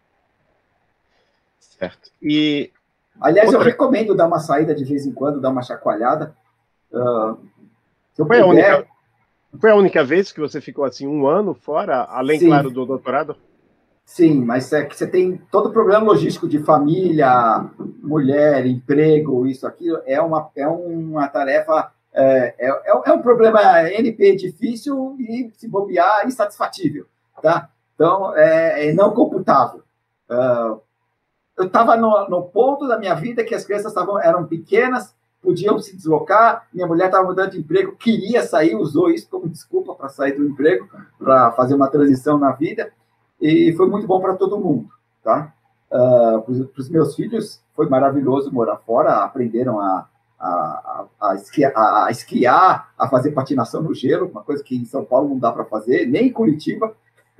Certo. E aliás, eu recomendo dar uma saída de vez em quando, dar uma chacoalhada. Se eu puder... Foi a única vez que você ficou assim um ano fora, além, sim, claro, do doutorado? Sim, mas é que você tem todo o problema logístico de família, mulher, emprego, isso, aquilo, é uma tarefa, é um problema NP difícil e, se bobear, insatisfatível, tá? Então, é não computável. Eu estava no ponto da minha vida que as crianças eram pequenas, podiam se deslocar, minha mulher estava mudando de emprego, queria sair, usou isso como desculpa para sair do emprego, para fazer uma transição na vida, e foi muito bom para todo mundo, tá? Para os meus filhos foi maravilhoso morar fora, aprenderam a esquiar, a fazer patinação no gelo, uma coisa que em São Paulo não dá para fazer, nem em Curitiba.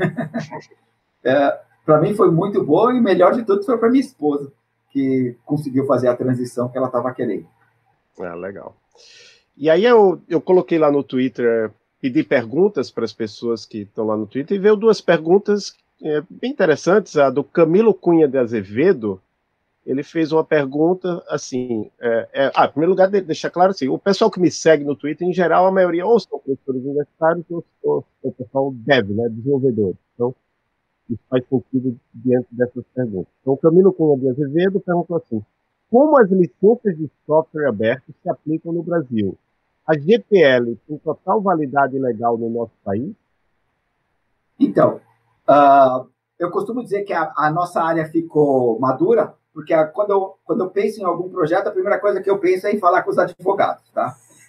Para mim foi muito bom, e melhor de tudo foi para minha esposa, que conseguiu fazer a transição que ela estava querendo. Legal. E aí eu coloquei lá no Twitter, pedi perguntas para as pessoas que estão lá no Twitter, e veio duas perguntas bem interessantes. A do Camilo Cunha de Azevedo, ele fez uma pergunta assim, em primeiro lugar, deixar claro assim, o pessoal que me segue no Twitter, em geral, a maioria ou são professores universitários ou o pessoal dev, né, desenvolvedores. Então, isso faz sentido diante dessas perguntas. Então, o Camilo Cunha de Azevedo perguntou assim: como as licenças de software aberto se aplicam no Brasil? A GPL tem total validade legal no nosso país? Então, eu costumo dizer que a nossa área ficou madura, porque quando eu penso em algum projeto, a primeira coisa que eu penso é em falar com os advogados, tá?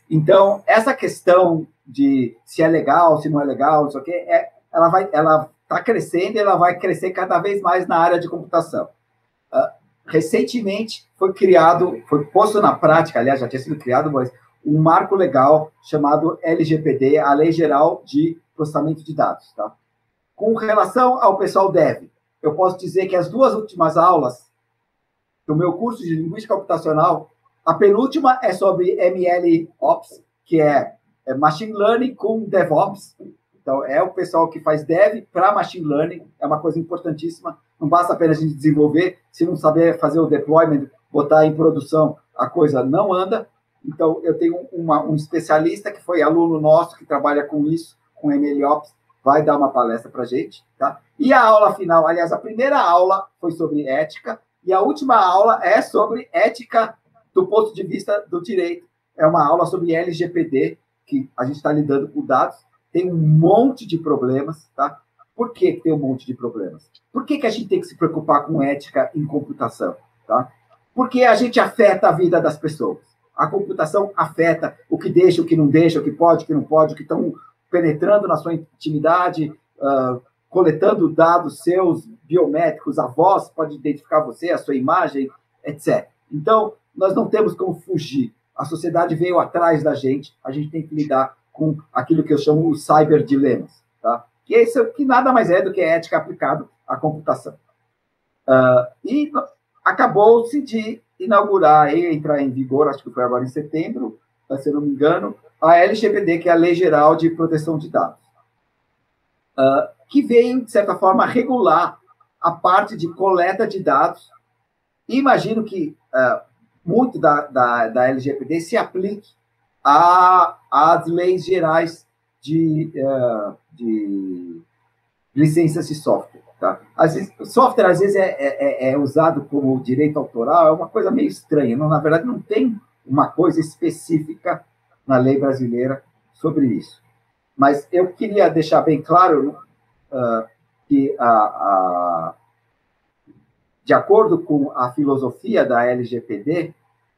Então, essa questão de se é legal, se não é legal, não sei o quê, ela está crescendo e ela vai crescer cada vez mais na área de computação. Recentemente foi posto na prática, aliás, já tinha sido criado, mas um marco legal chamado LGPD, a Lei Geral de Processamento de Dados. Tá? Com relação ao pessoal dev, eu posso dizer que as 2 últimas aulas do meu curso de Linguística Computacional, a penúltima é sobre MLOps, que é Machine Learning com DevOps. Então, é o pessoal que faz dev para Machine Learning, é uma coisa importantíssima. Não basta apenas a gente desenvolver, se não saber fazer o deployment, botar em produção, a coisa não anda. Então, eu tenho um especialista que foi aluno nosso, que trabalha com isso, com MLOps, vai dar uma palestra para a gente. Tá? E a aula final, aliás, a primeira aula foi sobre ética, e a última aula é sobre ética do ponto de vista do direito. É uma aula sobre LGPD, que a gente está lidando com dados. Tem um monte de problemas, tá? Por que tem um monte de problemas? Por que a gente tem que se preocupar com ética em computação? Tá? Porque a gente afeta a vida das pessoas. A computação afeta o que deixa, o que não deixa, o que pode, o que não pode, o que estão penetrando na sua intimidade, coletando dados seus biométricos, a voz pode identificar você, a sua imagem, etc. Então, nós não temos como fugir. A sociedade veio atrás da gente, a gente tem que lidar com aquilo que eu chamo os cyberdilemas, tá? Que nada mais é do que ética aplicada à computação. E acabou-se de inaugurar e entrar em vigor, acho que foi agora em setembro, se eu não me engano, a LGPD, que é a Lei Geral de Proteção de Dados, que veio, de certa forma, regular a parte de coleta de dados. E imagino que muito da LGPD se aplique às leis gerais de licenças de software. Tá? Software, às vezes, é usado como direito autoral, é uma coisa meio estranha. Não, na verdade, não tem uma coisa específica na lei brasileira sobre isso. Mas eu queria deixar bem claro que, de acordo com a filosofia da LGPD,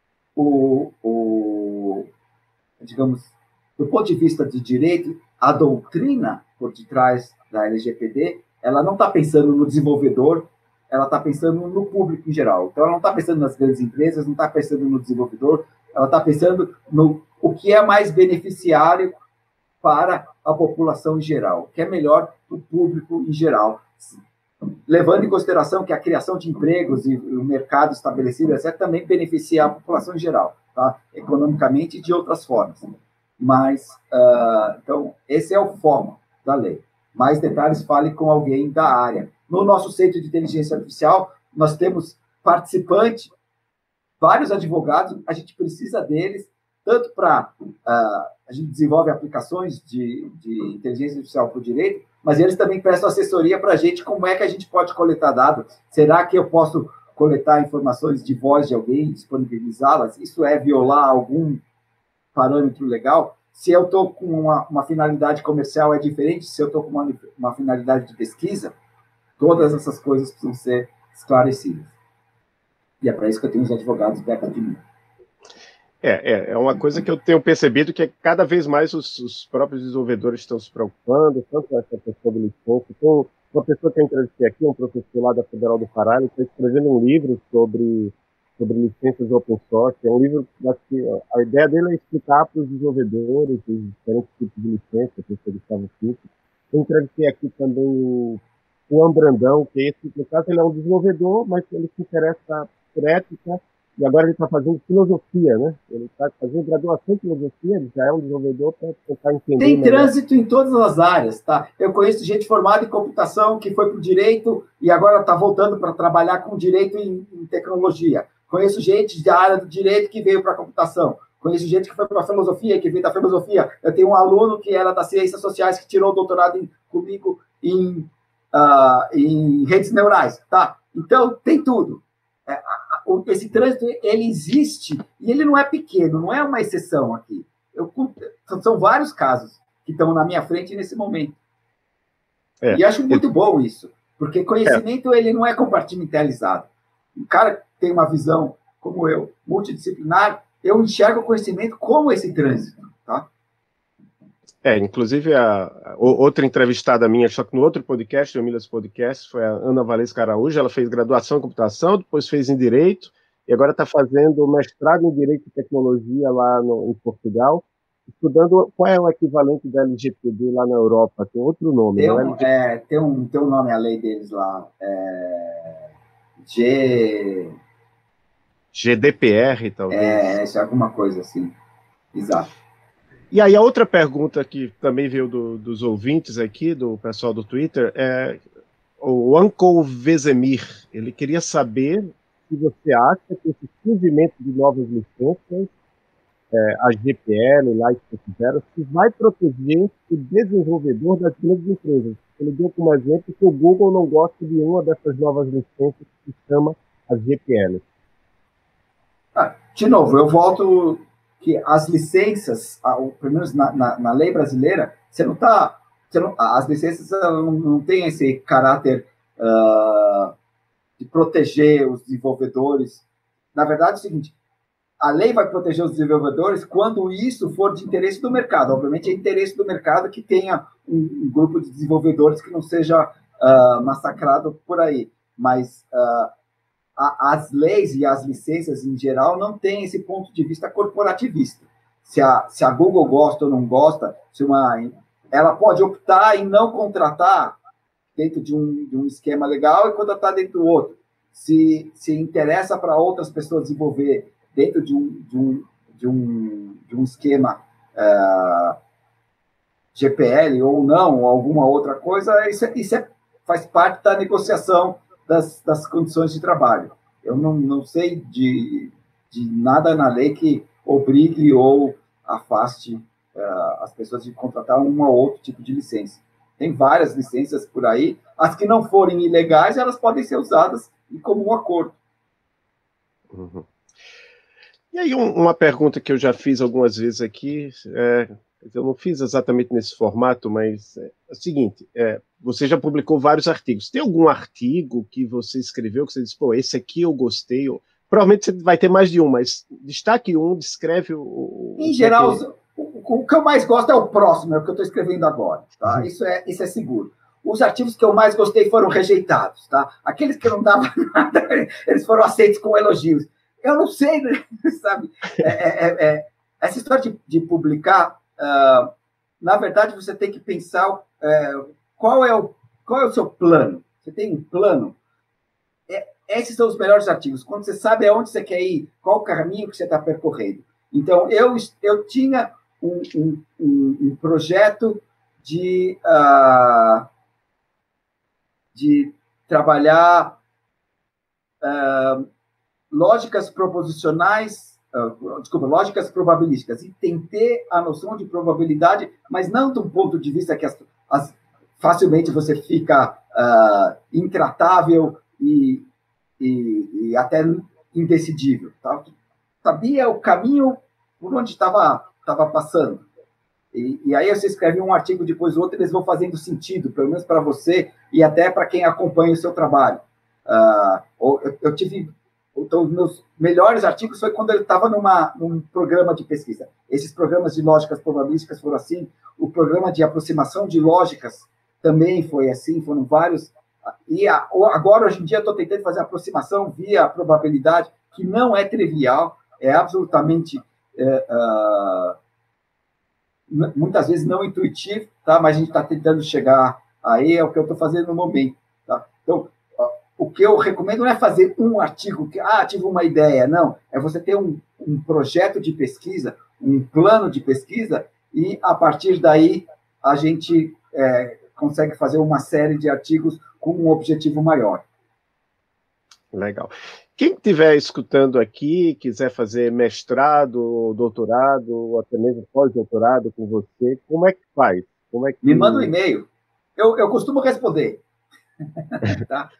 digamos, do ponto de vista de direito, a doutrina por detrás da LGPD, ela não está pensando no desenvolvedor, ela está pensando no público em geral. Então, ela não está pensando nas grandes empresas, não está pensando no desenvolvedor, ela está pensando no o que é mais beneficiário para a população em geral, o que é melhor para o público em geral, levando em consideração que a criação de empregos e o mercado estabelecido, etc., também beneficia a população em geral, tá? Economicamente e de outras formas. Mas, então, esse é o foco da lei. Mais detalhes, fale com alguém da área. No nosso Centro de Inteligência Artificial, nós temos participantes, vários advogados, a gente precisa deles, tanto para... a gente desenvolve aplicações de inteligência artificial para o direito, mas eles também prestam assessoria para a gente como é que a gente pode coletar dados. Será que eu posso coletar informações de voz de alguém, disponibilizá-las? Isso é violar algum parâmetro legal? Se eu estou com uma finalidade comercial, é diferente. Se eu estou com uma finalidade de pesquisa, todas essas coisas precisam ser esclarecidas. E é para isso que eu tenho os advogados perto de mim. É uma coisa que eu tenho percebido que cada vez mais os próprios desenvolvedores estão se preocupando, tanto essa questão do licença. Tem uma pessoa que eu entrevistei aqui, um professor lá da Federal do Pará, ele está escrevendo um livro sobre licenças open source. É um livro que a ideia dele é explicar para os desenvolvedores os diferentes tipos de licença, que o Gustavo Pinto. Eu entrevistei aqui também o Juan Brandão, que no caso ele é um desenvolvedor, mas ele se interessa por ética, e agora ele está fazendo filosofia, né? Ele está fazendo graduação em filosofia, ele já é um desenvolvedor para tentar entender. Tem trânsito em todas as áreas, tá? Eu conheço gente formada em computação que foi para o direito e agora está voltando para trabalhar com direito em tecnologia. Conheço gente da área do direito que veio para a computação. Conheço gente que foi para a filosofia, que veio da filosofia. Eu tenho um aluno que era das ciências sociais que tirou o doutorado comigo em redes neurais, tá? Então, tem tudo. Esse trânsito, ele existe e ele não é pequeno, não é uma exceção aqui. São vários casos que estão na minha frente nesse momento. E acho muito bom isso, porque conhecimento ele não é compartimentalizado. O cara tem uma visão, como eu, multidisciplinar, eu enxergo o conhecimento como esse trânsito, tá? Inclusive, outra entrevistada minha, só que no outro podcast, o Milas Podcast, foi a Ana Valesca Araújo. Ela fez graduação em computação, depois fez em Direito, e agora está fazendo mestrado em Direito e Tecnologia lá em Portugal, estudando qual é o equivalente da LGPD lá na Europa. Tem outro nome, Tem não é um, LGPD? tem um nome a lei deles lá, G... GDPR, talvez. alguma coisa assim, exato. E aí a outra pergunta que também veio dos ouvintes aqui, do pessoal do Twitter, é o Uncle Vezemir. Ele queria saber se você acha que esse surgimento de novas licenças, a GPL, lá que você fizeram, se vai proteger o desenvolvedor das grandes empresas. Ele deu como exemplo que o Google não gosta de uma dessas novas licenças que se chama a GPL. De novo, eu volto que as licenças, pelo menos na lei brasileira, as licenças não têm esse caráter de proteger os desenvolvedores. Na verdade, é o seguinte, a lei vai proteger os desenvolvedores quando isso for de interesse do mercado. Obviamente, é interesse do mercado que tenha um grupo de desenvolvedores que não seja massacrado por aí. Mas as leis e as licenças, em geral, não têm esse ponto de vista corporativista. Se a Google gosta ou não gosta, ela pode optar em não contratar dentro de um esquema legal e contratar dentro do outro. Se interessa para outras pessoas desenvolver dentro de um esquema GPL ou não, ou alguma outra coisa, isso faz parte da negociação das condições de trabalho. Eu não sei de nada na lei que obrigue ou afaste as pessoas de contratar um ou outro tipo de licença. Tem várias licenças por aí. As que não forem ilegais, elas podem ser usadas em comum acordo. Uhum. E aí uma pergunta que eu já fiz algumas vezes aqui, eu não fiz exatamente nesse formato, mas é o seguinte, você já publicou vários artigos. Tem algum artigo que você escreveu que você disse, pô, esse aqui eu gostei? Provavelmente você vai ter mais de um, mas destaque um, descreve Em geral, o que eu mais gosto é o próximo, é o que eu estou escrevendo agora. Tá? Isso é seguro. Os artigos que eu mais gostei foram rejeitados. Tá? Aqueles que não davam nada, eles foram aceitos com elogios. Eu não sei, sabe? Essa história de publicar, na verdade, você tem que pensar qual é o seu plano. Você tem um plano? Esses são os melhores artigos. Quando você sabe aonde você quer ir, qual o caminho que você está percorrendo. Então, eu tinha um projeto de trabalhar lógicas proposicionais, lógicas probabilísticas, e ter a noção de probabilidade, mas não de um ponto de vista que facilmente você fica intratável e até indecidível. Tá? Sabia o caminho por onde estava passando. E aí você escreve um artigo, depois outro, eles vão fazendo sentido, pelo menos para você e até para quem acompanha o seu trabalho. Eu tive... Então, os meus melhores artigos foi quando eu estava num programa de pesquisa. Esses programas de lógicas probabilísticas foram assim, o programa de aproximação de lógicas também foi assim, foram vários. E agora, hoje em dia, eu estou tentando fazer aproximação via probabilidade, que não é trivial, é absolutamente, muitas vezes, não intuitivo, tá? Mas a gente está tentando chegar aí, é o que eu estou fazendo no momento. Tá? Então, o que eu recomendo não é fazer um artigo que, tive uma ideia, não. É você ter um projeto de pesquisa, um plano de pesquisa, e, a partir daí, a gente consegue fazer uma série de artigos com um objetivo maior. Legal. Quem estiver escutando aqui, quiser fazer mestrado, doutorado, ou até mesmo pós-doutorado com você, como é que faz? Me manda um e-mail. Eu costumo responder. Tá?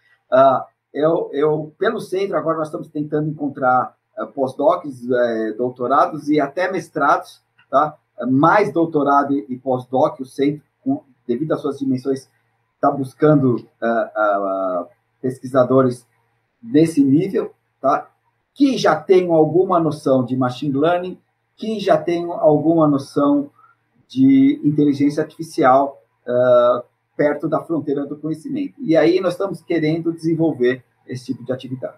Pelo centro, agora nós estamos tentando encontrar pós-docs, doutorados e até mestrados, tá? Mais doutorado e pós-doc, o centro, devido às suas dimensões, está buscando pesquisadores desse nível, tá? que já tenham alguma noção de machine learning, que já tenham alguma noção de inteligência artificial perto da fronteira do conhecimento. E aí nós estamos querendo desenvolver esse tipo de atividade.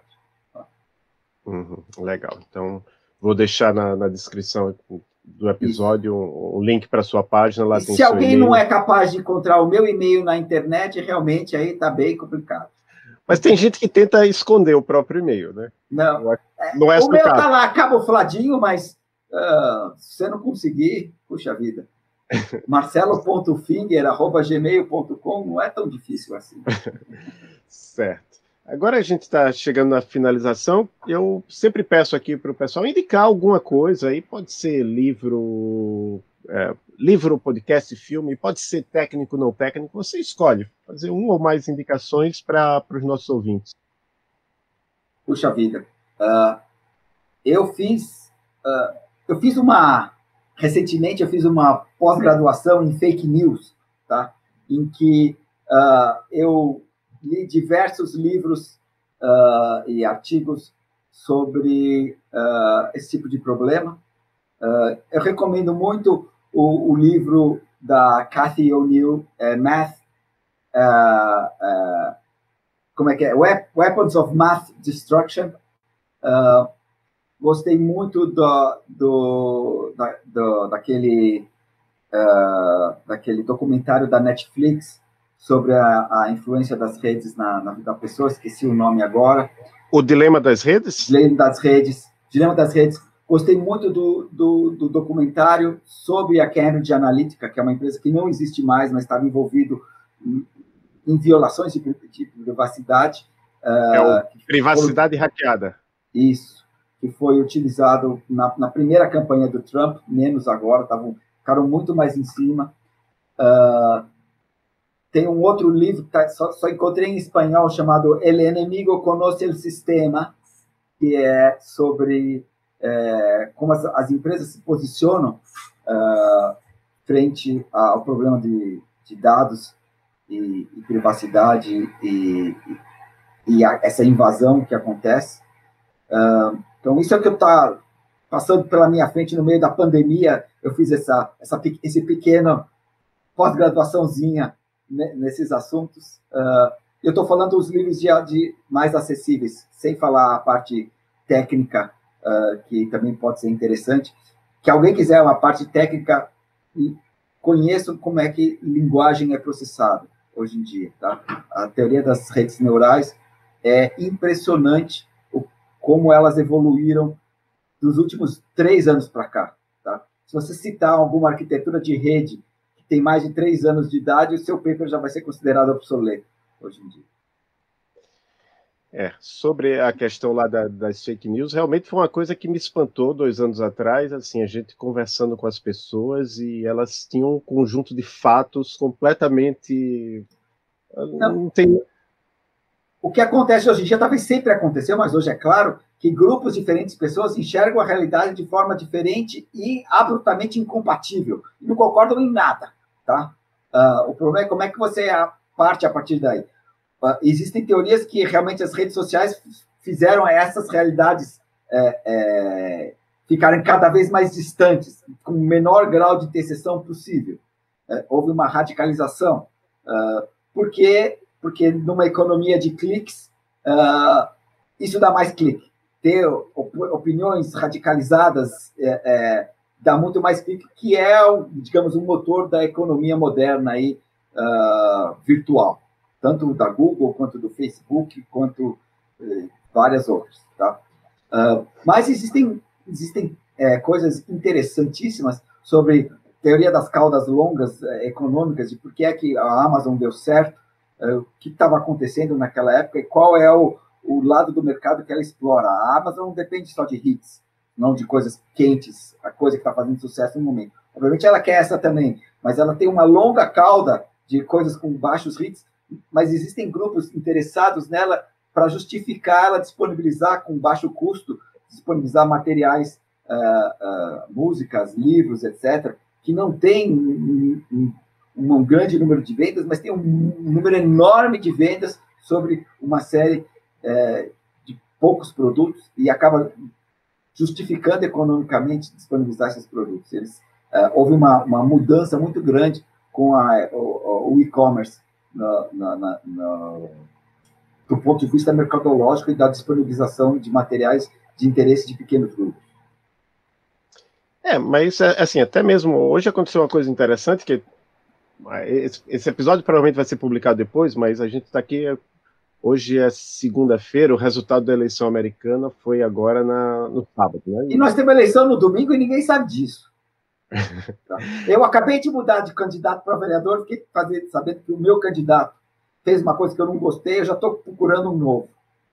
Legal. Então, vou deixar na descrição do episódio um link para a sua página. Lá tem se alguém não é capaz de encontrar o meu e-mail na internet, realmente aí está bem complicado. Mas tem gente que tenta esconder o próprio e-mail, né? Não, não é o meu está lá camufladinho, mas se você não conseguir, puxa vida. marcelo.finger@gmail.com não é tão difícil assim. Certo. Agora a gente está chegando na finalização. Eu sempre peço aqui para o pessoal indicar alguma coisa aí, pode ser livro, podcast, filme, pode ser técnico, não técnico, você escolhe. Fazer uma ou mais indicações para os nossos ouvintes. Puxa vida. Recentemente eu fiz uma pós-graduação em fake news, tá? Em que eu li diversos livros e artigos sobre esse tipo de problema. Eu recomendo muito o livro da Cathy O'Neil, Math, Weapons of Math Destruction. Gostei muito daquele documentário da Netflix sobre a influência das redes na vida da pessoa, esqueci o nome agora. O Dilema das Redes? Dilema das Redes. Gostei muito do documentário sobre a Cambridge Analytica, que é uma empresa que não existe mais, mas estava envolvido em violações de privacidade. Privacidade hackeada. Isso, que foi utilizado na primeira campanha do Trump, menos agora, ficaram muito mais em cima. Tem um outro livro que só encontrei em espanhol, chamado El Enemigo Conoce el Sistema, que é sobre como as empresas se posicionam frente ao problema de dados e privacidade e essa invasão que acontece. Então, isso é o que está passando pela minha frente no meio da pandemia. Eu fiz esse pequeno pós-graduaçãozinha nesses assuntos. Eu estou falando dos livros de mais acessíveis, sem falar a parte técnica, que também pode ser interessante. Que alguém quiser uma parte técnica, conheçam como é que linguagem é processada hoje em dia. Tá? A teoria das redes neurais é impressionante como elas evoluíram dos últimos 3 anos para cá. Tá? Se você citar alguma arquitetura de rede que tem mais de 3 anos de idade, o seu paper já vai ser considerado obsoleto hoje em dia. Sobre a questão lá das fake news, realmente foi uma coisa que me espantou 2 anos atrás, assim, a gente conversando com as pessoas e elas tinham um conjunto de fatos completamente... Não tem... O que acontece hoje em dia talvez sempre aconteceu, mas hoje é claro que grupos diferentes de pessoas enxergam a realidade de forma diferente e abruptamente incompatível. E não concordam em nada. Tá? O problema é como é que você parte a partir daí. Existem teorias que realmente as redes sociais fizeram essas realidades ficarem cada vez mais distantes, com o menor grau de interseção possível. Houve uma radicalização. Porque numa economia de cliques, isso dá mais clique. Ter opiniões radicalizadas dá muito mais clique, que é, digamos, um motor da economia moderna aí, virtual. Tanto da Google, quanto do Facebook, quanto várias outras. Tá? Mas existem coisas interessantíssimas sobre teoria das caudas longas econômicas, de por que é que a Amazon deu certo, o que estava acontecendo naquela época e qual é o lado do mercado que ela explora. A Amazon não depende só de hits, não de coisas quentes, a coisa que está fazendo sucesso no momento. Obviamente ela quer essa também, mas ela tem uma longa cauda de coisas com baixos hits, mas existem grupos interessados nela para justificar ela disponibilizar com baixo custo, disponibilizar materiais, músicas, livros, etc., que não tem um grande número de vendas, mas tem um número enorme de vendas sobre uma série de poucos produtos e acaba justificando economicamente disponibilizar esses produtos. Houve uma mudança muito grande com o e-commerce do ponto de vista mercadológico e da disponibilização de materiais de interesse de pequenos grupos. Mas assim, até mesmo hoje aconteceu uma coisa interessante, que esse episódio provavelmente vai ser publicado depois, mas a gente está aqui, hoje é segunda-feira, o resultado da eleição americana foi agora no sábado, né? E nós temos eleição no domingo e ninguém sabe disso. Eu acabei de mudar de candidato para vereador, fiquei sabendo que o meu candidato fez uma coisa que eu não gostei, eu já estou procurando um novo.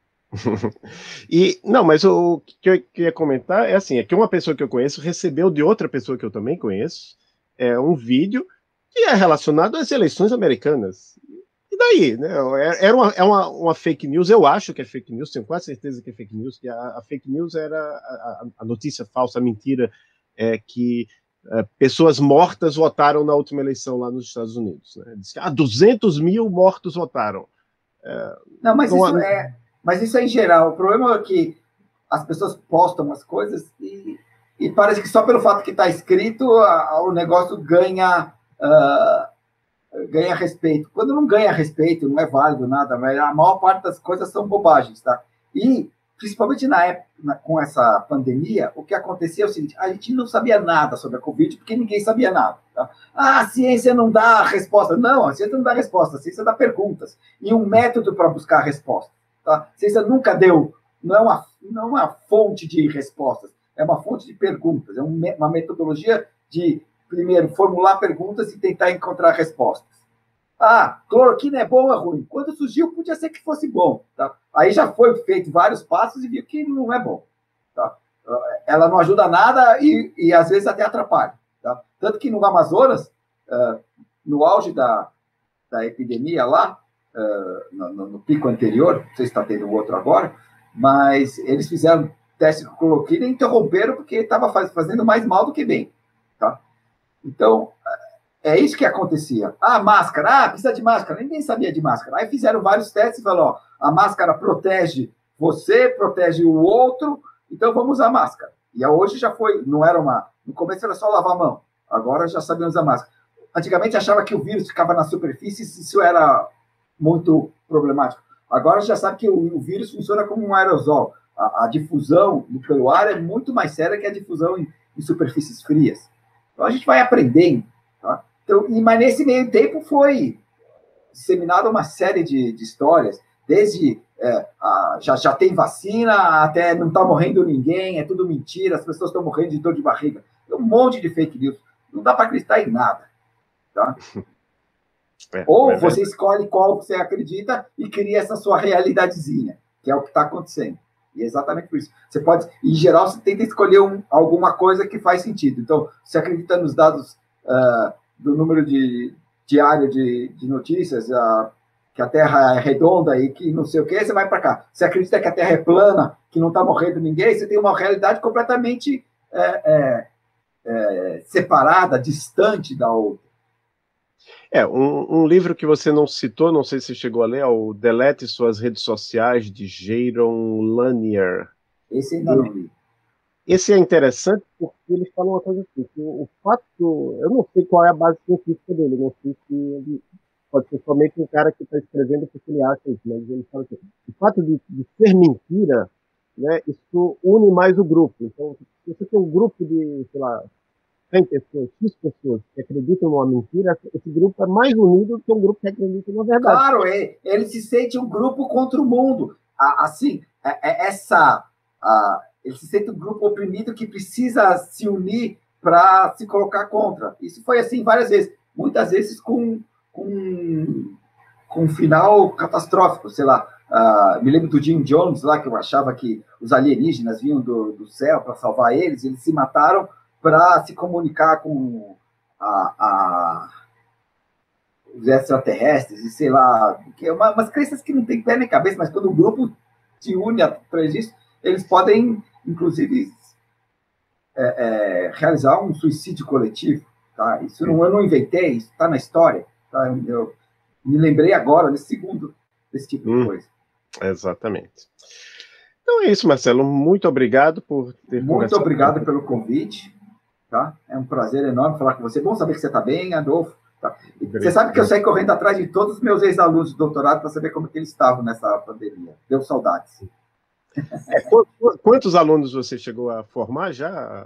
Não, mas o que eu queria comentar é assim, é que uma pessoa que eu conheço recebeu de outra pessoa que eu também conheço um vídeo que é relacionado às eleições americanas. E daí, né? É uma fake news, eu acho que é fake news, tenho quase certeza que é fake news, que a fake news era a notícia falsa, a mentira, que pessoas mortas votaram na última eleição lá nos Estados Unidos. Né? Diz que 200 mil mortos votaram. Não, mas isso é em geral. O problema é que as pessoas postam as coisas e parece que só pelo fato que está escrito o negócio ganha respeito. Quando não ganha respeito, não é válido nada, mas a maior parte das coisas são bobagens, tá? E, principalmente na época, com essa pandemia, o que acontecia é o seguinte, a gente não sabia nada sobre a Covid, porque ninguém sabia nada. Tá? A ciência não dá resposta. Não, a ciência não dá resposta, a ciência dá perguntas. E um método para buscar a resposta. Tá? A ciência nunca deu, não é uma fonte de respostas, é uma fonte de perguntas, é uma metodologia de, primeiro, formular perguntas e tentar encontrar respostas. Cloroquina é bom ou é ruim? Quando surgiu, podia ser que fosse bom. Tá? Aí já foi feito vários passos e viu que não é bom. Tá? Ela não ajuda nada e às vezes até atrapalha. Tá? Tanto que no Amazonas, no auge da epidemia lá, no pico anterior, não sei se está tendo outro agora, mas eles fizeram teste com cloroquina e interromperam porque estava fazendo mais mal do que bem. Tá? Então, é isso que acontecia. Máscara, precisa de máscara. Ninguém sabia de máscara. Aí fizeram vários testes e falaram, a máscara protege você, protege o outro, então vamos usar máscara. E hoje já foi, não era no começo era só lavar a mão, agora já sabemos usar máscara. Antigamente achava que o vírus ficava na superfície, isso era muito problemático. Agora já sabe que o vírus funciona como um aerosol. A difusão pelo ar é muito mais séria que a difusão em superfícies frias. Então a gente vai aprendendo. Tá? Então, mas nesse meio tempo foi disseminada uma série de histórias, desde já tem vacina, até não está morrendo ninguém, é tudo mentira, as pessoas estão morrendo de dor de barriga. Tem um monte de fake news. Não dá para acreditar em nada. Tá? Ou você escolhe qual você acredita e cria essa sua realidadezinha, que é o que está acontecendo. E é exatamente por isso. Você pode, em geral, você tenta escolher alguma coisa que faz sentido. Então, você acredita nos dados do número diário de notícias, que a Terra é redonda e que não sei o que, você vai para cá. Você acredita que a Terra é plana, que não está morrendo ninguém, você tem uma realidade completamente separada, distante da outra. Um livro que você não citou, não sei se você chegou a ler, é o Delete Suas Redes Sociais, de Jaron Lanier. Esse ainda não li. Esse é interessante porque ele fala uma coisa assim, que o fato, eu não sei qual é a base científica dele, não sei se ele pode ser somente um cara que está escrevendo porque ele acha isso, mas ele fala assim, o fato de ser mentira, né, isso une mais o grupo. Então, se você tem um grupo de, sei lá, 100 pessoas, X pessoas que acreditam numa mentira, esse grupo é mais unido do que um grupo que acredita na verdade. Claro, ele se sente um grupo contra o mundo. Assim, ele se sente um grupo oprimido que precisa se unir para se colocar contra. Isso foi assim várias vezes. Muitas vezes com um final catastrófico, sei lá. Me lembro do Jim Jones lá, que eu achava que os alienígenas vinham do céu para salvar eles se mataram para se comunicar com os extraterrestres, e sei lá, umas crenças que não tem pé nem cabeça, mas quando o grupo se une atrás disso, eles podem, inclusive, realizar um suicídio coletivo. Tá? Isso eu não inventei, isso está na história. Tá? Eu me lembrei agora, nesse segundo, desse tipo de coisa. Exatamente. Então é isso, Marcelo. Muito obrigado por ter Muito conversado. obrigado pelo convite. Tá? É um prazer enorme falar com você. Bom saber que você está bem, Adolfo. Tá? Você sabe que eu saí correndo atrás de todos os meus ex-alunos de doutorado para saber como que eles estavam nessa pandemia. Deu saudades. Quantos alunos você chegou a formar já?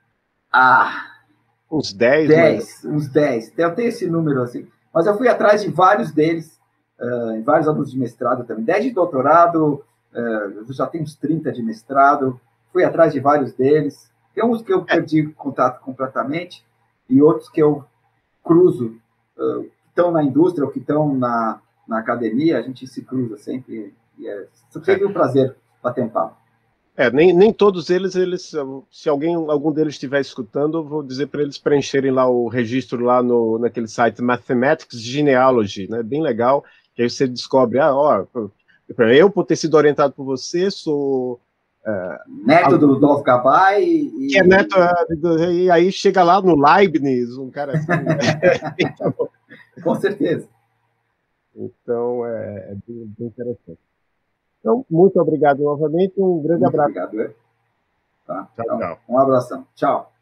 Uns 10? 10, uns 10. Eu tenho esse número assim. Mas eu fui atrás de vários deles, vários alunos de mestrado também. 10 de doutorado, eu já tenho uns 30 de mestrado. Fui atrás de vários deles. Tem uns que eu perdi contato completamente e outros que eu cruzo, que estão na indústria ou que estão na academia, a gente se cruza sempre. E é sempre um prazer bater um papo. Nem todos eles, se algum deles estiver escutando, eu vou dizer para eles preencherem lá o registro lá naquele site Mathematics Genealogy, né? Bem legal, que aí você descobre, eu por ter sido orientado por você, sou neto do Rudolf Gabay que é neto, e aí chega lá no Leibniz, um cara assim. Com certeza. Então é bem interessante. Então, muito obrigado novamente, um grande abraço. Obrigado. Tá? Tchau, então, tchau. Um abração. Tchau.